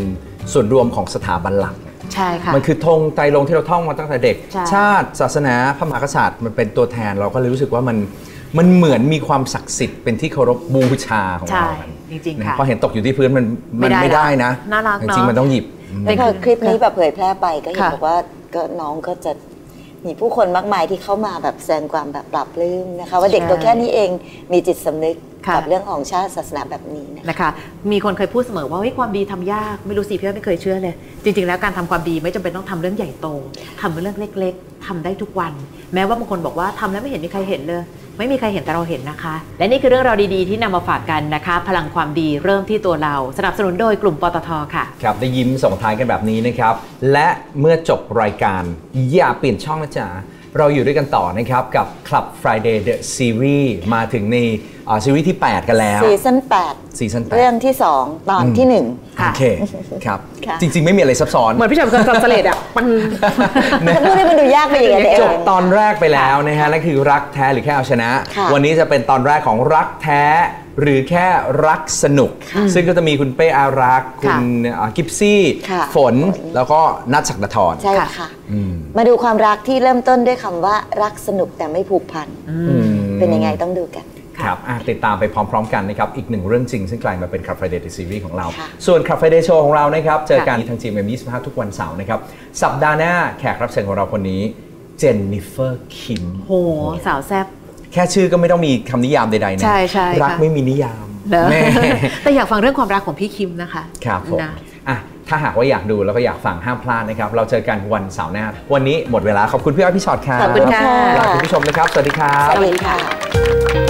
ส่วนรวมของสถาบันหลักใช่ค่ะมันคือธงไตรรงค์ที่เราท่องมาตั้งแต่เด็กชาติศาสนาพระมหากษัตริย์มันเป็นตัวแทนเราก็เลยรู้สึกว่ามันมันเหมือนมีความศักดิ์สิทธิ์เป็นที่เคารพบูชาของเราจริงๆค่ะพอเห็นตกอยู่ที่พื้นมันมันไม่ได้นะน่ารักเนาะจริงๆมันต้องหยิบแต่พอคลิปนี้แบบเผยแพร่ไปก็เห็นบอกว่าก็น้องก็จะมีผู้คนมากมายที่เข้ามาแบบแสดงความแบบปรับปลื้มนะคะว่าเด็กตัวแค่นี้เองมีจิตสำนึกกับเรื่องของชาติศาสนาแบบนี้นะคะมีคนเคยพูดเสมอว่าเฮ้ยความดีทำยากไม่รู้สิพี่ไม่เคยเชื่อเลยจริงๆแล้วการทำความดีไม่จำเป็นต้องทำเรื่องใหญ่โตทำเรื่องเล็กๆทำได้ทุกวันแม้ว่าบางคนบอกว่าทำแล้วไม่เห็นมีใครเห็นเลยไม่มีใครเห็นแต่เราเห็นนะคะและนี่คือเรื่องราวดีๆที่นำมาฝากกันนะคะพลังความดีเริ่มที่ตัวเราสนับสนุนโดยกลุ่มปตท.ค่ะครับได้ยิ้มส่งท้ายกันแบบนี้นะครับและเมื่อจบรายการอย่าเปลี่ยนช่องนะจ๊ะเราอยู่ด้วยกันต่อนะครับกับ Club Friday The Series มาถึงในซีรีส์ที่แปดกันแล้วซีซั่นแปดซีซั่นแปดเรื่องที่สองตอนที่หนึ่งโอเคครับจริงๆไม่มีอะไรซับซ้อนเหมือนพี่ชมจำเสลดอ่ะมันพูดให้มันดูยากไปอย่างไรจบตอนแรกไปแล้วนะฮะนั่นคือรักแท้หรือแค่เอาชนะวันนี้จะเป็นตอนแรกของรักแท้หรือแค่รักสนุกซึ่งก็จะมีคุณเป้อารักษ์คุณกิฟซี่ฝนแล้วก็นัทศักดาธรใช่ค่ะมาดูความรักที่เริ่มต้นด้วยคำว่ารักสนุกแต่ไม่ผูกพันเป็นยังไงต้องดูกันครับติดตามไปพร้อมๆกันนะครับอีกหนึ่งเรื่องจริงซึ่งกลายมาเป็น Club Friday The Series ของเราส่วน Club Friday Show ของเรานะครับเจอกันทาง จี เอ็ม เอ็ม ยี่สิบห้าทุกวันเสาร์นะครับสัปดาห์หน้าแขกรับเชิญของเราคนนี้เจนนิเฟอร์คิมโหสาวแซ่บแค่ชื่อก็ไม่ต้องมีคำนิยามใดๆนะใช่ใช่รักไม่มีนิยามแต่อยากฟังเรื่องความรักของพี่คิมนะคะครับผมอ่ะถ้าหากว่าอยากดูแล้วก็อยากฟังห้ามพลาดนะครับเราเจอกันวันเสาร์หน้าวันนี้หมดเวลาขอบคุณพี่อ้อยพี่ชอตค่ะขอบคุณค่ะลาคุณผู้ชมนะครับสวัสดีครับสวัสดีค่ะ